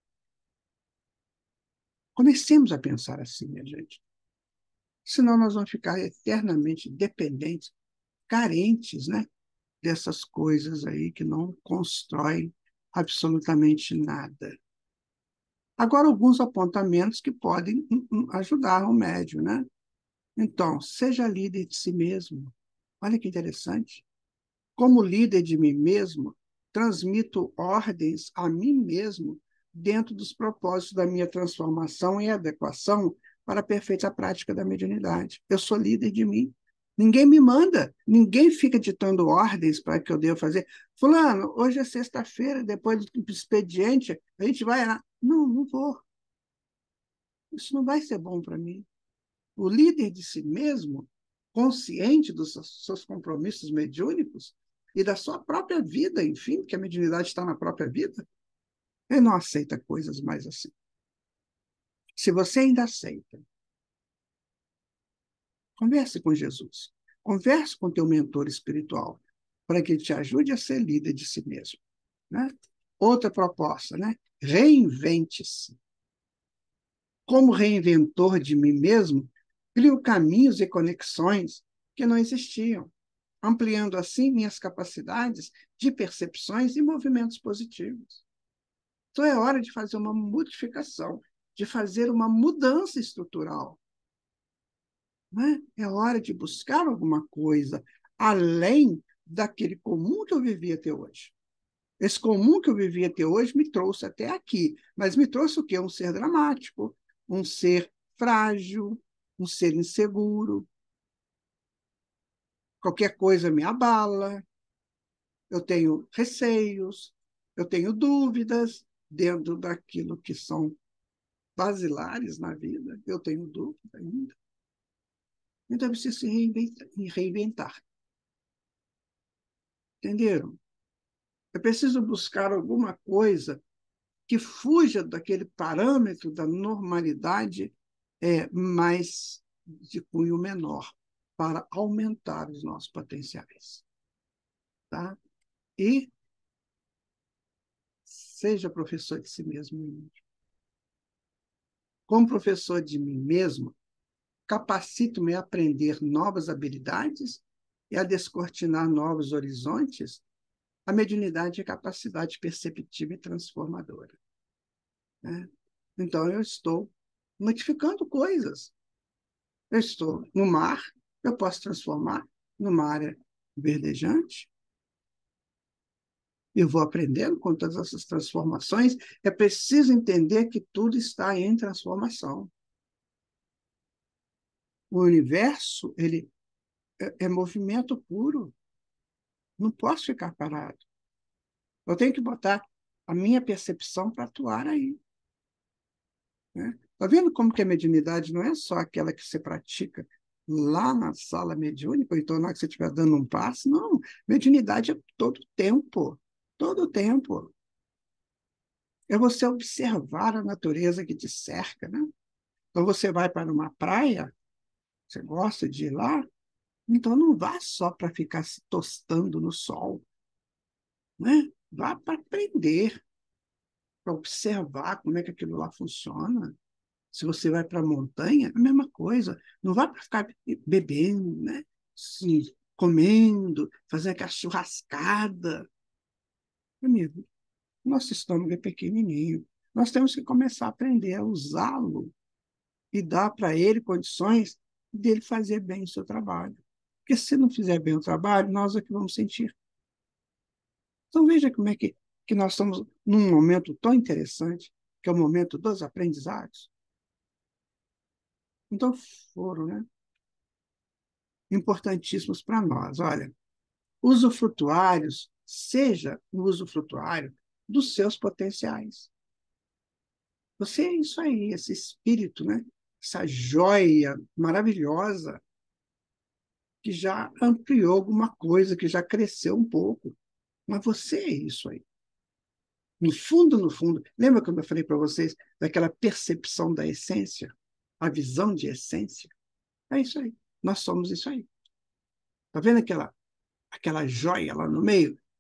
Comecemos a pensar assim, minha gente. Senão nós vamos ficar eternamente dependentes, carentes, né, dessas coisas aí que não constroem absolutamente nada. Agora, alguns apontamentos que podem ajudar o médium, né? Então, seja líder de si mesmo. Olha que interessante. Como líder de mim mesmo, transmito ordens a mim mesmo dentro dos propósitos da minha transformação e adequação para a perfeita prática da mediunidade. Eu sou líder de mim. Ninguém me manda, ninguém fica ditando ordens para que eu devo fazer. Fulano, hoje é sexta-feira, depois do expediente, a gente vai lá. Não, não vou. Isso não vai ser bom para mim. O líder de si mesmo, consciente dos seus compromissos mediúnicos e da sua própria vida, enfim, que a mediunidade está na própria vida, ele não aceita coisas mais assim. Se você ainda aceita, converse com Jesus. Converse com teu mentor espiritual, para que ele te ajude a ser líder de si mesmo. Né? Outra proposta, né? Reinvente-se. Como reinventor de mim mesmo, crio caminhos e conexões que não existiam, ampliando assim minhas capacidades de percepções e movimentos positivos. Então é hora de fazer uma modificação, de fazer uma mudança estrutural. Né? É hora de buscar alguma coisa além daquele comum que eu vivia até hoje. Esse comum que eu vivia até hoje me trouxe até aqui, mas me trouxe o quê? Um ser dramático, um ser frágil, um ser inseguro. Qualquer coisa me abala, eu tenho receios, eu tenho dúvidas dentro daquilo que são basilares na vida, eu tenho dúvida ainda. Então, eu preciso se reinventar. Entenderam? Eu preciso buscar alguma coisa que fuja daquele parâmetro da normalidade mais de cunho menor, para aumentar os nossos potenciais. Tá? E seja professor de si mesmo. Como professor de mim mesmo, capacito-me a aprender novas habilidades e a descortinar novos horizontes. A mediunidade é capacidade perceptiva e transformadora. Né? Então, eu estou modificando coisas. Eu estou no mar, eu posso transformar numa área verdejante. Eu vou aprendendo com todas essas transformações. É preciso entender que tudo está em transformação. O universo ele é movimento puro. Não posso ficar parado. Eu tenho que botar a minha percepção para atuar aí. Né? Tá vendo como que a mediunidade não é só aquela que você pratica lá na sala mediúnica, ou então na hora que você estiver dando um passe? Não, mediunidade é todo tempo. Todo tempo. É você observar a natureza que te cerca, né? Então você vai para uma praia, você gosta de ir lá, então não vá só para ficar se tostando no sol, né? Vá para aprender, para observar como é que aquilo lá funciona. Se você vai para a montanha, a mesma coisa. Não vá para ficar bebendo, né? Se comendo, fazendo aquela churrascada. Amigo, nosso estômago é pequenininho. Nós temos que começar a aprender a usá-lo e dar para ele condições dele fazer bem o seu trabalho. Porque se não fizer bem o trabalho, nós é que vamos sentir. Então veja como é que nós estamos num momento tão interessante, que é o momento dos aprendizados. Então foram, né, importantíssimos para nós. Olha, usufrutuários, seja um usufrutuário dos seus potenciais. Você é isso aí, esse espírito, né? Essa joia maravilhosa que já ampliou alguma coisa, que já cresceu um pouco. Mas você é isso aí. No fundo, lembra quando eu falei para vocês daquela percepção da essência? A visão de essência? É isso aí. Nós somos isso aí. Está vendo aquela joia lá no meio?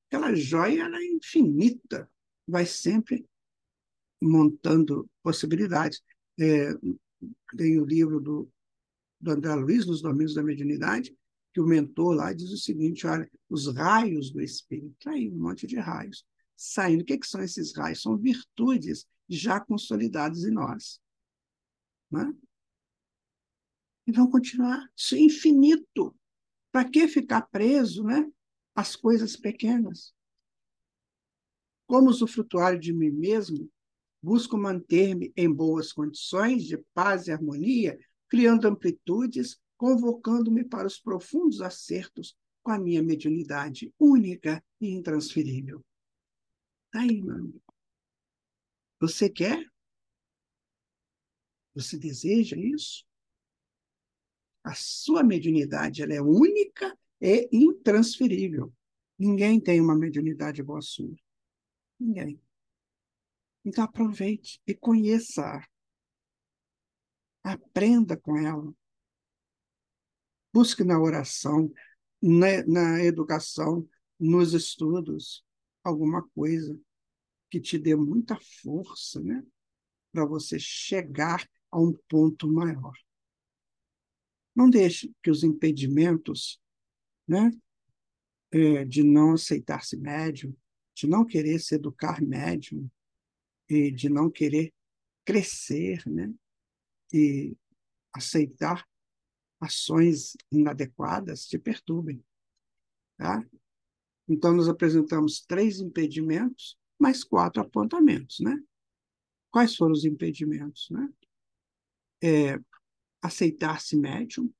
Aquela joia ela é infinita, vai sempre montando possibilidades. Tem o livro do André Luiz, Nos Domínios da Mediunidade, que o mentor lá diz o seguinte: olha, os raios do espírito, tá aí um monte de raios saindo. O que são esses raios? São virtudes já consolidadas em nós. Né? E vão continuar. Isso é infinito. Para que ficar preso, né, às coisas pequenas? Como usufrutuário de mim mesmo, busco manter-me em boas condições de paz e harmonia, criando amplitudes, convocando-me para os profundos acertos com a minha mediunidade única e intransferível. Está aí, meu amigo. Você quer? Você deseja isso? A sua mediunidade ela é única e intransferível. Ninguém tem uma mediunidade igual a sua. Ninguém. Então aproveite e conheça. Aprenda com ela. Busque na oração, na educação, nos estudos, alguma coisa que te dê muita força, né, para você chegar a um ponto maior. Não deixe que os impedimentos, né, de não aceitar-se médium, de não querer se educar médium, e de não querer crescer, né, e aceitar ações inadequadas, te perturbem. Tá? Então, nós apresentamos 3 impedimentos, mais 4 apontamentos. Né? Quais foram os impedimentos? Né? Aceitar-se médium,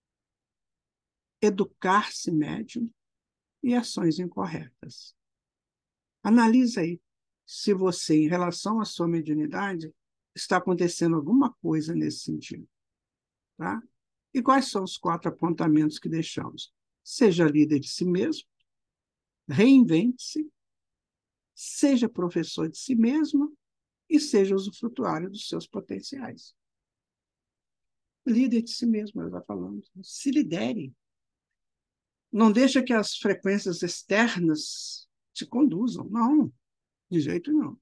educar-se médium e ações incorretas. Analisa aí se você, em relação à sua mediunidade, está acontecendo alguma coisa nesse sentido. Tá? E quais são os 4 apontamentos que deixamos? Seja líder de si mesmo, reinvente-se, seja professor de si mesmo e seja usufrutuário dos seus potenciais. Líder de si mesmo, nós já falamos. Se lidere. Não deixa que as frequências externas te conduzam. Não, de jeito nenhum.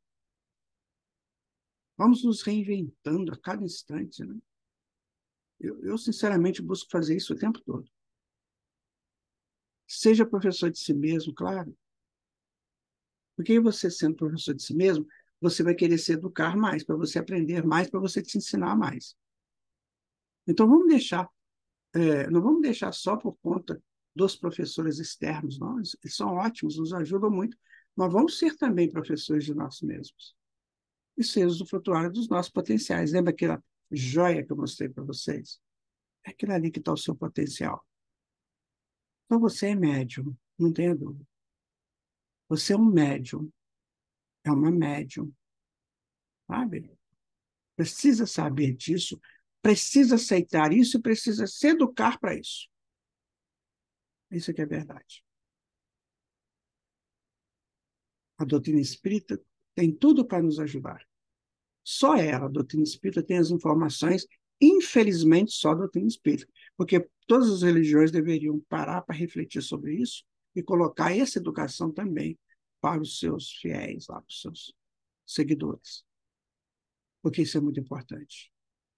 Vamos nos reinventando a cada instante. Né? Eu, sinceramente, busco fazer isso o tempo todo. Seja professor de si mesmo, claro. Porque você, sendo professor de si mesmo, você vai querer se educar mais, para você aprender mais, para você te ensinar mais. Então, não vamos deixar só por conta dos professores externos, não. Eles são ótimos, nos ajudam muito, mas vamos ser também professores de nós mesmos. E ser usufrutuários dos nossos potenciais. Lembra aquela joia que eu mostrei para vocês? É aquilo ali que está o seu potencial. Então, você é médium, não tenha dúvida. Você é um médium, é uma médium, sabe? Precisa saber disso, precisa aceitar isso e precisa se educar para isso. Isso que é verdade. A doutrina espírita tem tudo para nos ajudar. Só ela, a doutrina espírita, tem as informações, infelizmente, só a doutrina espírita, porque todas as religiões deveriam parar para refletir sobre isso e colocar essa educação também para os seus fiéis, lá, para os seus seguidores, porque isso é muito importante.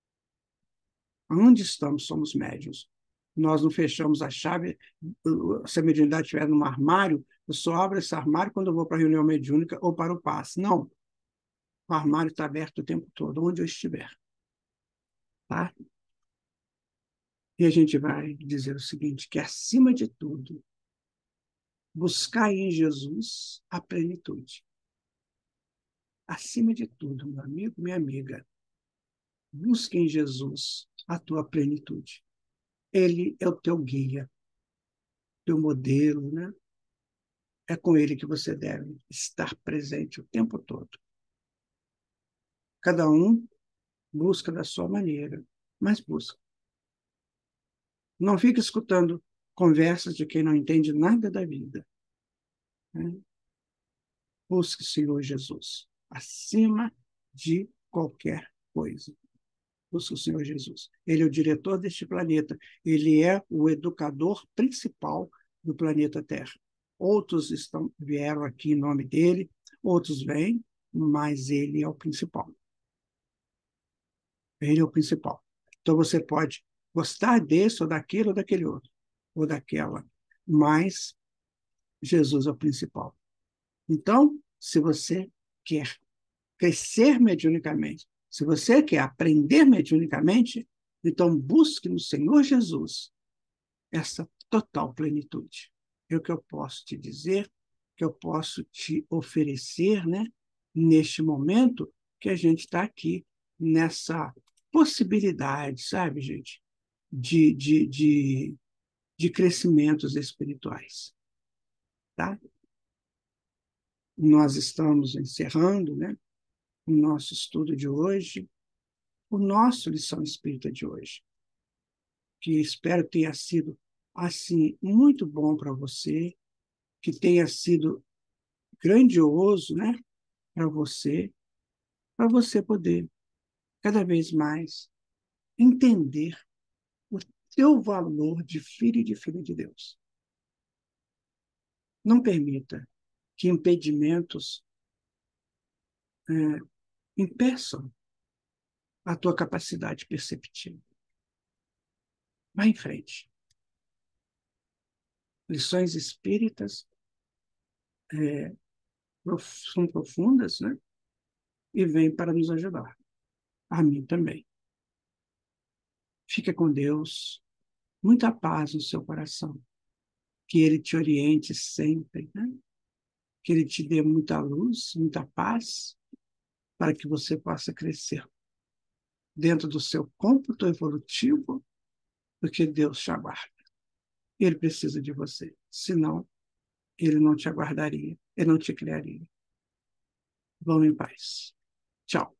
Onde estamos, somos médiuns. Nós não fechamos a chave, se a mediunidade estiver num armário, eu só abro esse armário quando eu vou para a reunião mediúnica ou para o passe. Não, o armário está aberto o tempo todo, onde eu estiver. Tá? E a gente vai dizer o seguinte, que acima de tudo, buscar em Jesus a plenitude. Acima de tudo, meu amigo, minha amiga, busque em Jesus a tua plenitude. Ele é o teu guia, teu modelo, né? É com ele que você deve estar presente o tempo todo. Cada um busca da sua maneira, mas busca. Não fique escutando conversas de quem não entende nada da vida. Né? Busque o Senhor Jesus, acima de qualquer coisa. Busque o Senhor Jesus. Ele é o diretor deste planeta. Ele é o educador principal do planeta Terra. outros vieram aqui em nome dele, outros vêm, mas ele é o principal. Ele é o principal. Então, você pode gostar desse ou daquele ou daquele outro, ou daquela, mas Jesus é o principal. Então, se você quer crescer mediunicamente, se você quer aprender mediunicamente, então busque no Senhor Jesus essa total plenitude. É o que eu posso te dizer, que eu posso te oferecer, né, neste momento que a gente está aqui, nessa possibilidade, sabe, gente, de crescimentos espirituais. Tá? Nós estamos encerrando, né, o nosso estudo de hoje, o nosso lição espírita de hoje, que espero tenha sido assim muito bom para você, que tenha sido grandioso, né, para você poder cada vez mais entender o seu valor de filho e de filha de Deus. Não permita que impedimentos impeçam a tua capacidade perceptiva. Vá em frente. Lições espíritas são profundas, né? E vêm para nos ajudar. A mim também. Fica com Deus. Muita paz no seu coração. Que Ele te oriente sempre, né? Que Ele te dê muita luz, muita paz, para que você possa crescer dentro do seu cômputo evolutivo, porque Deus te aguarda. Ele precisa de você. Senão, Ele não te aguardaria. Ele não te criaria. Vão em paz. Tchau.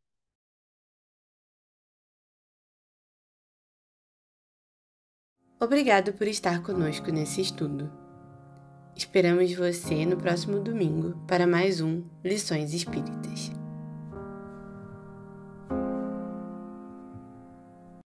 Obrigado por estar conosco nesse estudo. Esperamos você no próximo domingo para mais um Lições Espíritas.